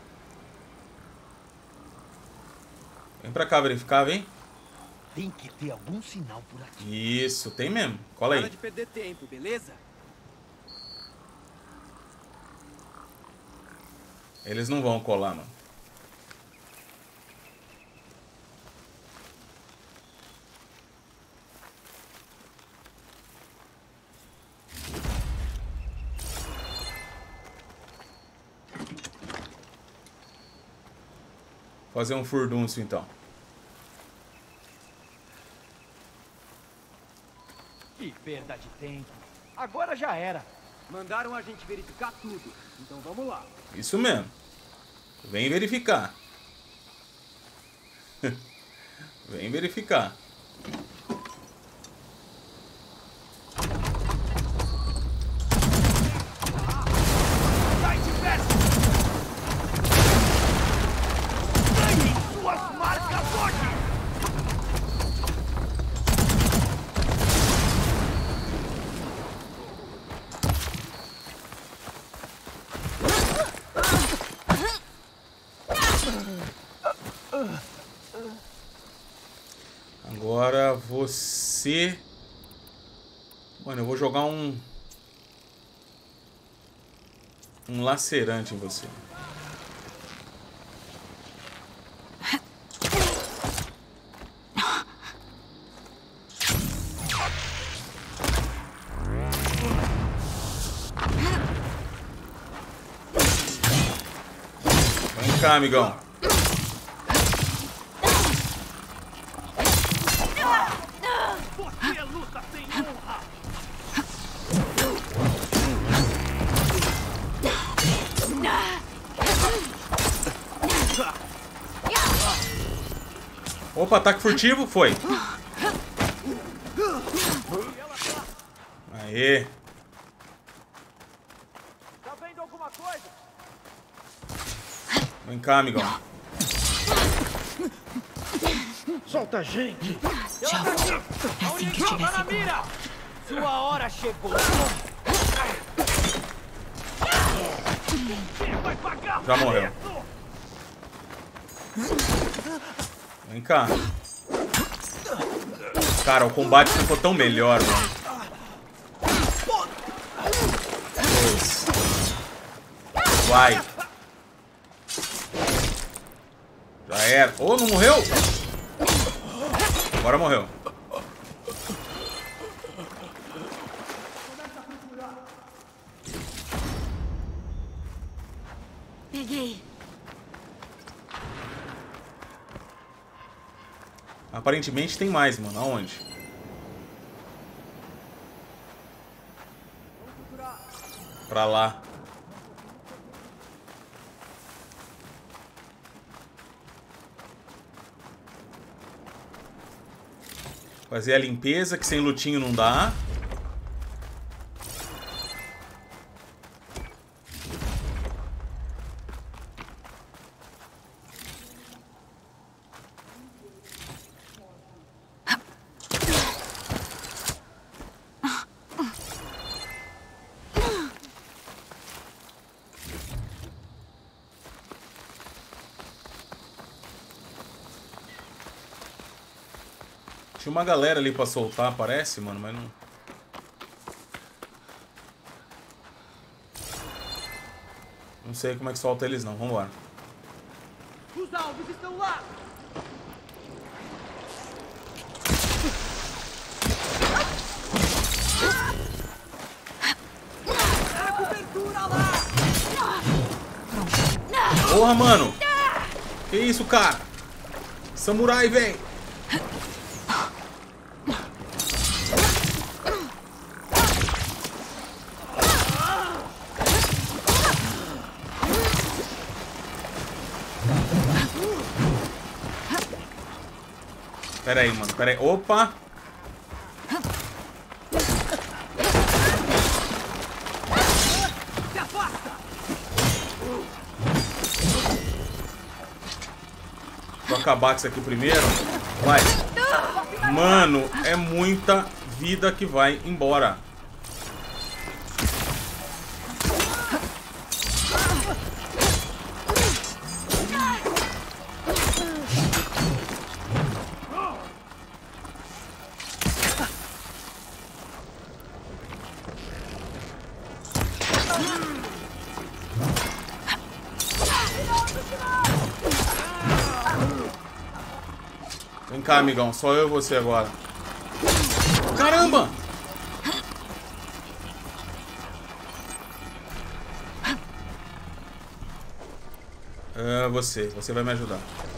A: Vem pra cá verificar, vem.
I: Tem que ter algum sinal por aqui.
A: Isso, tem mesmo. Cola aí.
I: Para de perder tempo, beleza?
A: Eles não vão colar, mano. Fazer um furdúncio, então.
I: Que perda de tempo. Agora já era. Mandaram a gente verificar tudo. Então vamos lá.
A: Isso mesmo. Vem verificar. Vem verificar.
I: Sai de perto! Ganhem suas marcas hoje!
A: Agora você... Mano, eu vou jogar um lacerante em você. Vem cá, amigão.
I: Você luta sem honra!
A: Opa, ataque furtivo, foi. Aê.
I: Tá vendo alguma coisa?
A: Vem cá, amigão.
I: Solta a gente!
F: Já vou. Assim que estiver
I: Tava na
F: seguro.
I: mira! Sua hora chegou! Você vai pagar!
A: Já morreu. Vem cá. Cara, o combate ficou tão melhor, mano. Dois. Vai. Já era. Oh, não morreu? Agora morreu.
B: Peguei.
A: Aparentemente tem mais, mano. Aonde? Pra lá. Fazer a limpeza, que sem lutinho não dá. Tinha uma galera ali pra soltar, parece, mano, mas não... Não sei como é que solta eles não, vambora.
I: Os alvos estão lá! A cobertura lá!
A: Porra, mano! Que isso, cara? Samurai, velho! Pera aí, mano. Pera aí. Opa! Vou acabar com isso aqui primeiro. Vai. Mano, é muita vida que vai embora. Vem cá, amigão. Só eu e você agora. Caramba! Você vai me ajudar.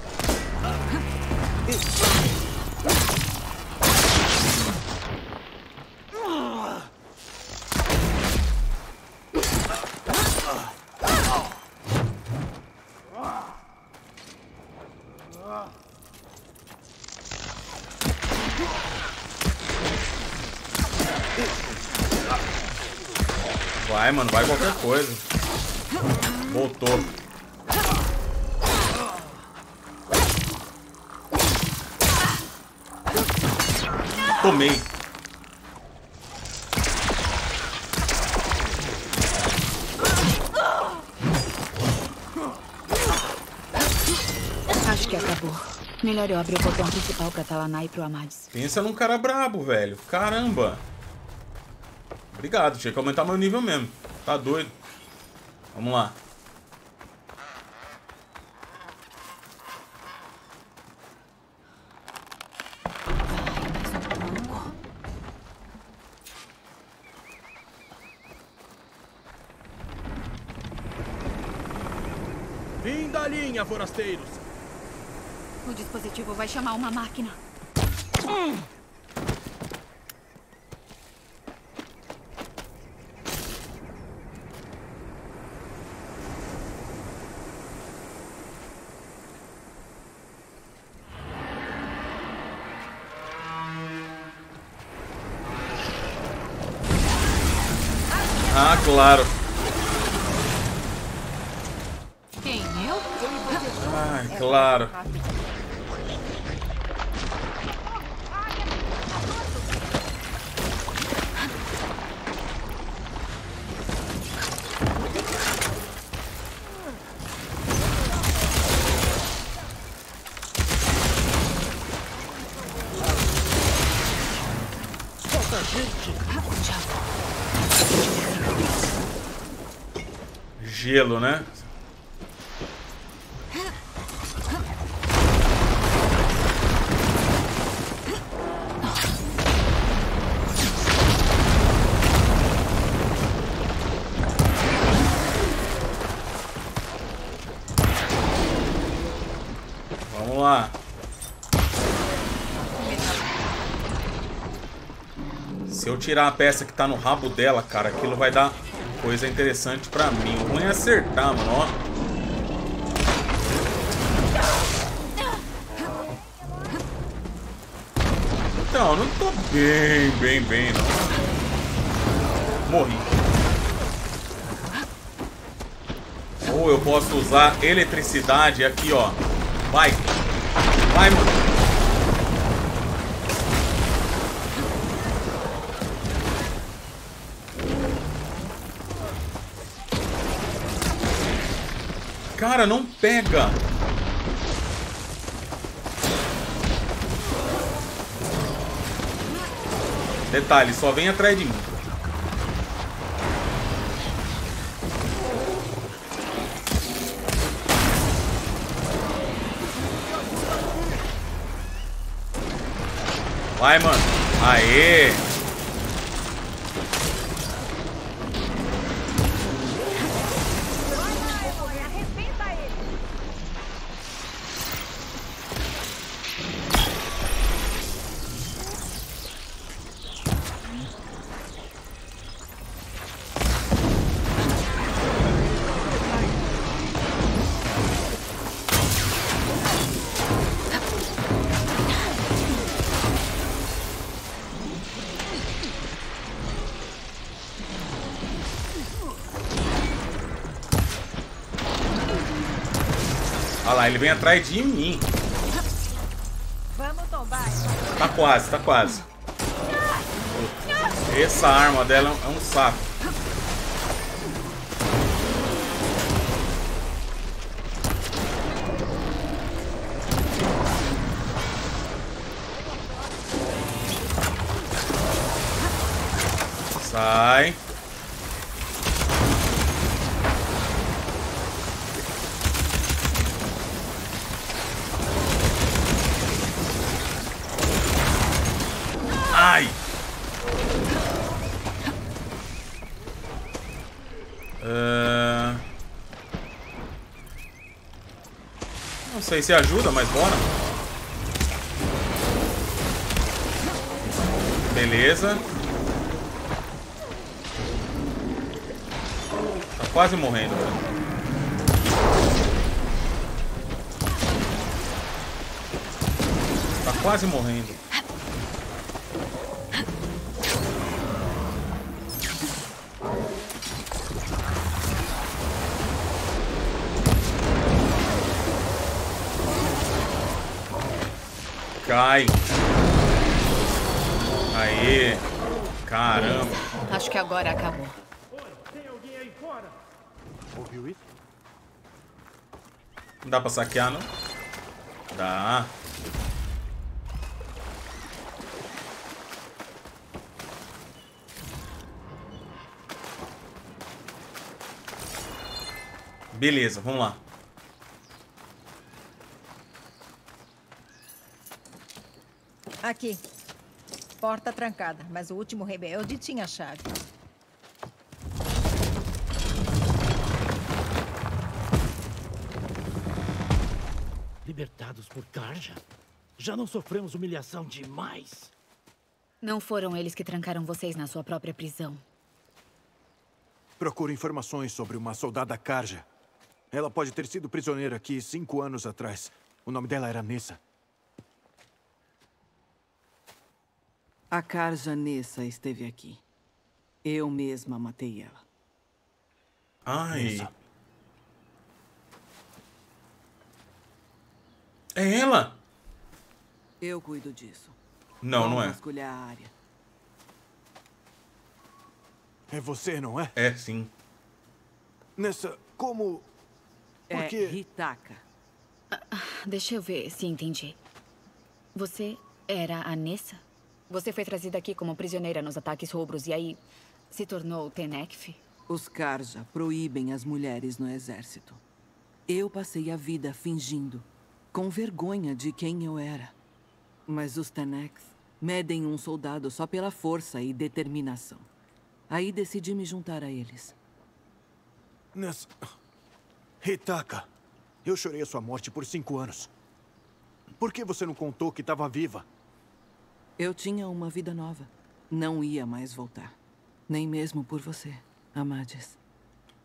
A: Vai, mano, vai qualquer coisa. Voltou. Tomei.
F: Acho que acabou. Melhor eu abrir o botão principal pra Talaná e pro Amadis.
A: Pensa num cara brabo, velho. Caramba. Obrigado, tinha que aumentar meu nível mesmo. Tá doido. Vamos lá.
G: Fim da linha, forasteiros.
F: O dispositivo vai chamar uma máquina.
A: Ah, claro.
F: Quem, eu?
A: Ah, claro. Gelo, né? Vamos lá. Se eu tirar a peça que tá no rabo dela, cara, aquilo vai dar coisa interessante pra mim. O ruim é acertar, mano, ó. Então, não tô bem, não. Morri. Ou eu posso usar eletricidade aqui, ó. Vai. Vai, mano. Cara, não pega. Detalhe, só vem atrás de mim. Vai, mano. Aê. Olha lá, ele vem atrás de mim.
C: Vamos tombar.
A: Tá quase, tá quase. Essa arma dela é um saco. Sai. Ai. Não sei se ajuda, mas bora. Beleza. Tá quase morrendo, velho. Tá quase morrendo. Cai. Aê. Caramba.
F: Acho que agora acabou.
I: Tem alguém aí fora?
H: Ouviu isso?
A: Não dá pra saquear, não? Dá. Beleza, vamos lá.
C: Aqui. Porta trancada, mas o último rebelde tinha a chave.
J: Libertados por Karja? Já não sofremos humilhação demais?
F: Não foram eles que trancaram vocês na sua própria prisão.
H: Procuro informações sobre uma soldada Karja. Ela pode ter sido prisioneira aqui 5 anos atrás. O nome dela era Nessa.
K: A Karja Nessa esteve aqui. Eu mesma matei ela.
A: Ai.
H: Nessa.
A: É ela?
K: Eu cuido disso.
A: Não,
K: Vamos
A: não é.
K: vasculhar a área.
H: É você, não é?
A: É, sim.
H: Nessa, como... Por
K: É
H: quê?
K: Hitaka.
F: Deixa eu ver se entendi. Você era a Nessa? Você foi trazida aqui como prisioneira nos ataques roubros e aí se tornou Tenekth?
K: Os Karja proíbem as mulheres no exército. Eu passei a vida fingindo, com vergonha de quem eu era. Mas os Tenekth medem um soldado só pela força e determinação. Aí decidi me juntar a eles.
H: Nessa... Hitaka, eu chorei a sua morte por 5 anos. Por que você não contou que estava viva?
K: Eu tinha uma vida nova. Não ia mais voltar. Nem mesmo por você, Amades.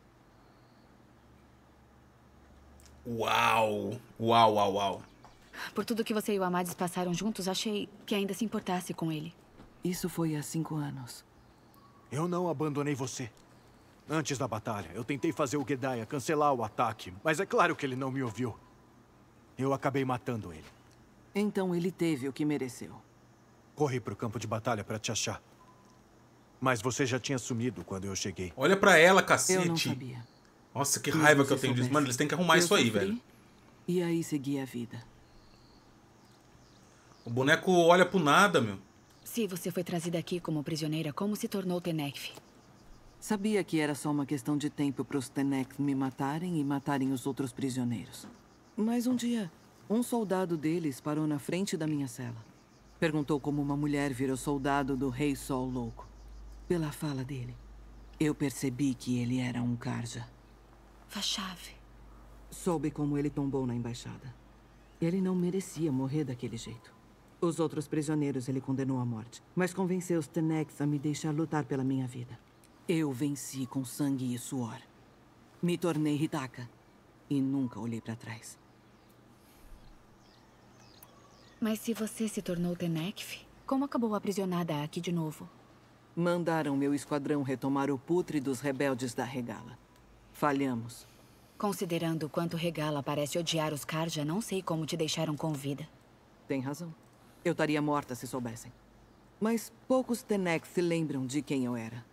A: Uau. Uau, uau, uau.
F: Por tudo que você e o Amades passaram juntos, achei que ainda se importasse com ele.
K: Isso foi há 5 anos.
H: Eu não abandonei você. Antes da batalha, eu tentei fazer o Gedaya cancelar o ataque, mas é claro que ele não me ouviu. Eu acabei matando ele.
K: Então ele teve o que mereceu.
H: Corri pro campo de batalha pra te achar. Mas você já tinha sumido quando eu cheguei.
A: Olha pra ela, cacete.
K: Eu não sabia.
A: Nossa, que raiva que eu tenho disso. Mano, eles têm que arrumar isso aí, velho.
K: E aí segui a vida.
A: O boneco olha pro nada, meu.
F: Se você foi trazida aqui como prisioneira, como se tornou Tenekth?
K: Sabia que era só uma questão de tempo para os Tenekth me matarem e matarem os outros prisioneiros. Mas um dia, um soldado deles parou na frente da minha cela. Perguntou como uma mulher virou soldado do Rei Sol Louco. Pela fala dele, eu percebi que ele era um Karja.
F: Chave.
K: Soube como ele tombou na embaixada. Ele não merecia morrer daquele jeito. Os outros prisioneiros ele condenou à morte, mas convenceu os Tenekth a me deixar lutar pela minha vida. Eu venci com sangue e suor. Me tornei Hitaka e nunca olhei para trás.
F: Mas se você se tornou Tenekth, como acabou aprisionada aqui de novo?
K: Mandaram meu esquadrão retomar o putre dos rebeldes da Regala. Falhamos.
F: Considerando o quanto Regala parece odiar os Karja, não sei como te deixaram com vida.
K: Tem razão. Eu estaria morta se soubessem. Mas poucos Tenekth se lembram de quem eu era.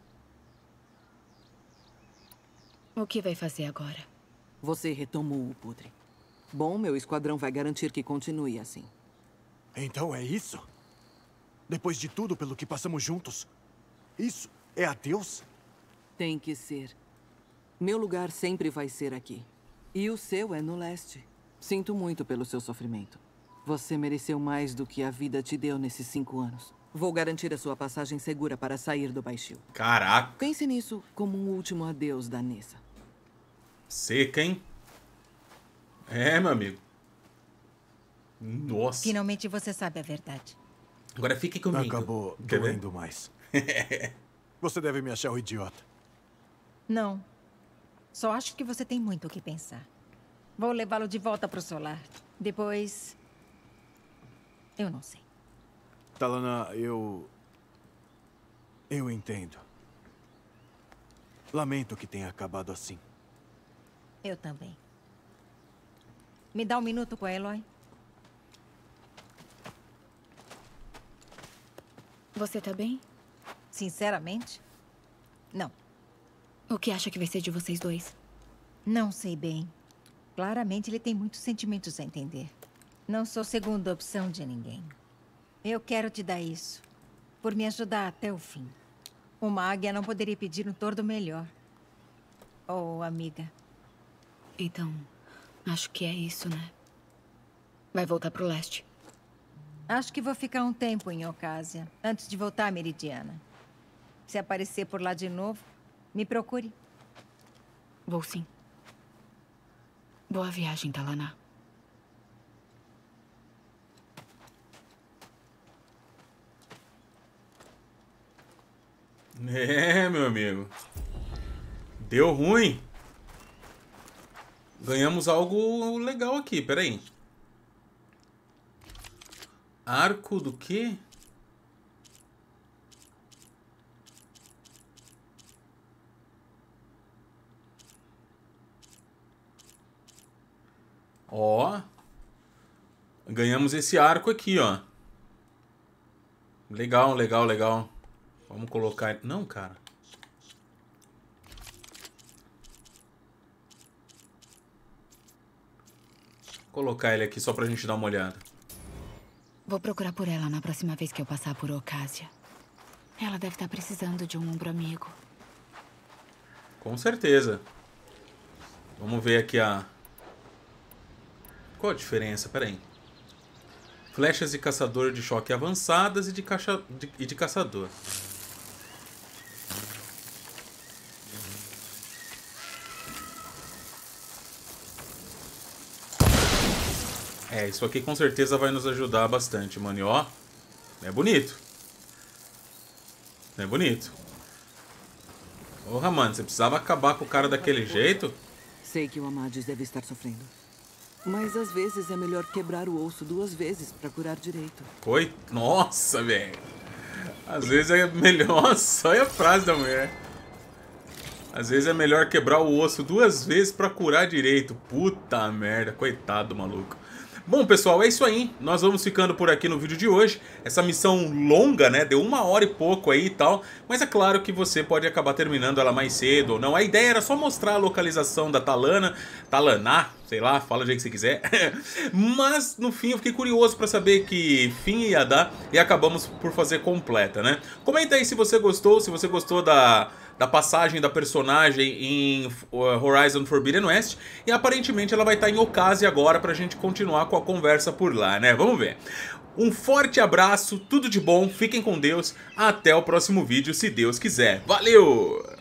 F: O que vai fazer agora?
K: Você retomou o putre. Bom, meu esquadrão vai garantir que continue assim.
H: Então é isso? Depois de tudo pelo que passamos juntos, isso é adeus?
K: Tem que ser. Meu lugar sempre vai ser aqui. E o seu é no leste. Sinto muito pelo seu sofrimento. Você mereceu mais do que a vida te deu nesses 5 anos. Vou garantir a sua passagem segura para sair do Baixio.
A: Caraca.
K: Pense nisso como um último adeus da Nissa.
A: Seca, hein? É, meu amigo. Nossa.
C: Finalmente você sabe a verdade.
A: Agora fique comigo.
H: Acabou
A: Quer ver?
H: doendo mais. Você deve me achar um idiota.
C: Não. Só acho que você tem muito o que pensar. Vou levá-lo de volta pro solar. Depois... eu não sei.
H: T'Lana, eu entendo. Lamento que tenha acabado assim.
C: Eu também. Me dá um minuto com a Eloy?
F: Você tá bem?
C: Sinceramente, não.
F: O que acha que vai ser de vocês dois?
C: Não sei bem. Claramente ele tem muitos sentimentos a entender. Não sou segunda opção de ninguém. Eu quero te dar isso. Por me ajudar até o fim. Uma águia não poderia pedir um tordo melhor. Oh, amiga.
F: Então, acho que é isso, né? Vai voltar pro leste.
C: Acho que vou ficar um tempo em Ocásia, antes de voltar à Meridiana. Se aparecer por lá de novo, me procure.
F: Vou sim. Boa viagem, T'Lana.
A: É, meu amigo. Deu ruim. Ganhamos algo legal aqui, peraí. Arco do quê? Ó. Ganhamos esse arco aqui, ó. Legal, legal, legal. Vamos colocar... Não, cara. Vou colocar ele aqui só pra gente dar uma olhada.
F: Vou procurar por ela na próxima vez que eu passar por Ocásia. Ela deve estar precisando de um ombro amigo.
A: Com certeza. Vamos ver aqui a... Qual a diferença? Pera aí. Flechas de caçador de choque avançadas e de caçador. É, isso aqui com certeza vai nos ajudar bastante, mano. E ó, é bonito. É bonito. Porra, mano, você precisava acabar com o cara daquele jeito?
K: Sei que o Amades deve estar sofrendo. Mas às vezes é melhor quebrar o osso 2 vezes pra curar direito.
A: Nossa, velho. Às vezes é melhor... Nossa, olha a frase da mulher. Às vezes é melhor quebrar o osso 2 vezes pra curar direito. Puta merda, coitado do maluco. Bom, pessoal, é isso aí. Nós vamos ficando por aqui no vídeo de hoje. Essa missão longa, né? Deu 1 hora e pouco aí e tal. Mas é claro que você pode acabar terminando ela mais cedo ou não. A ideia era só mostrar a localização da Talana. Talaná, sei lá, fala do jeito que você quiser. Mas, no fim, eu fiquei curioso pra saber que fim ia dar. E acabamos por fazer completa, né? Comenta aí se você gostou da passagem da personagem em Horizon Forbidden West. E aparentemente ela vai estar em Okasi agora pra gente continuar com a conversa por lá, né? Vamos ver. Um forte abraço, tudo de bom, fiquem com Deus. Até o próximo vídeo, se Deus quiser. Valeu!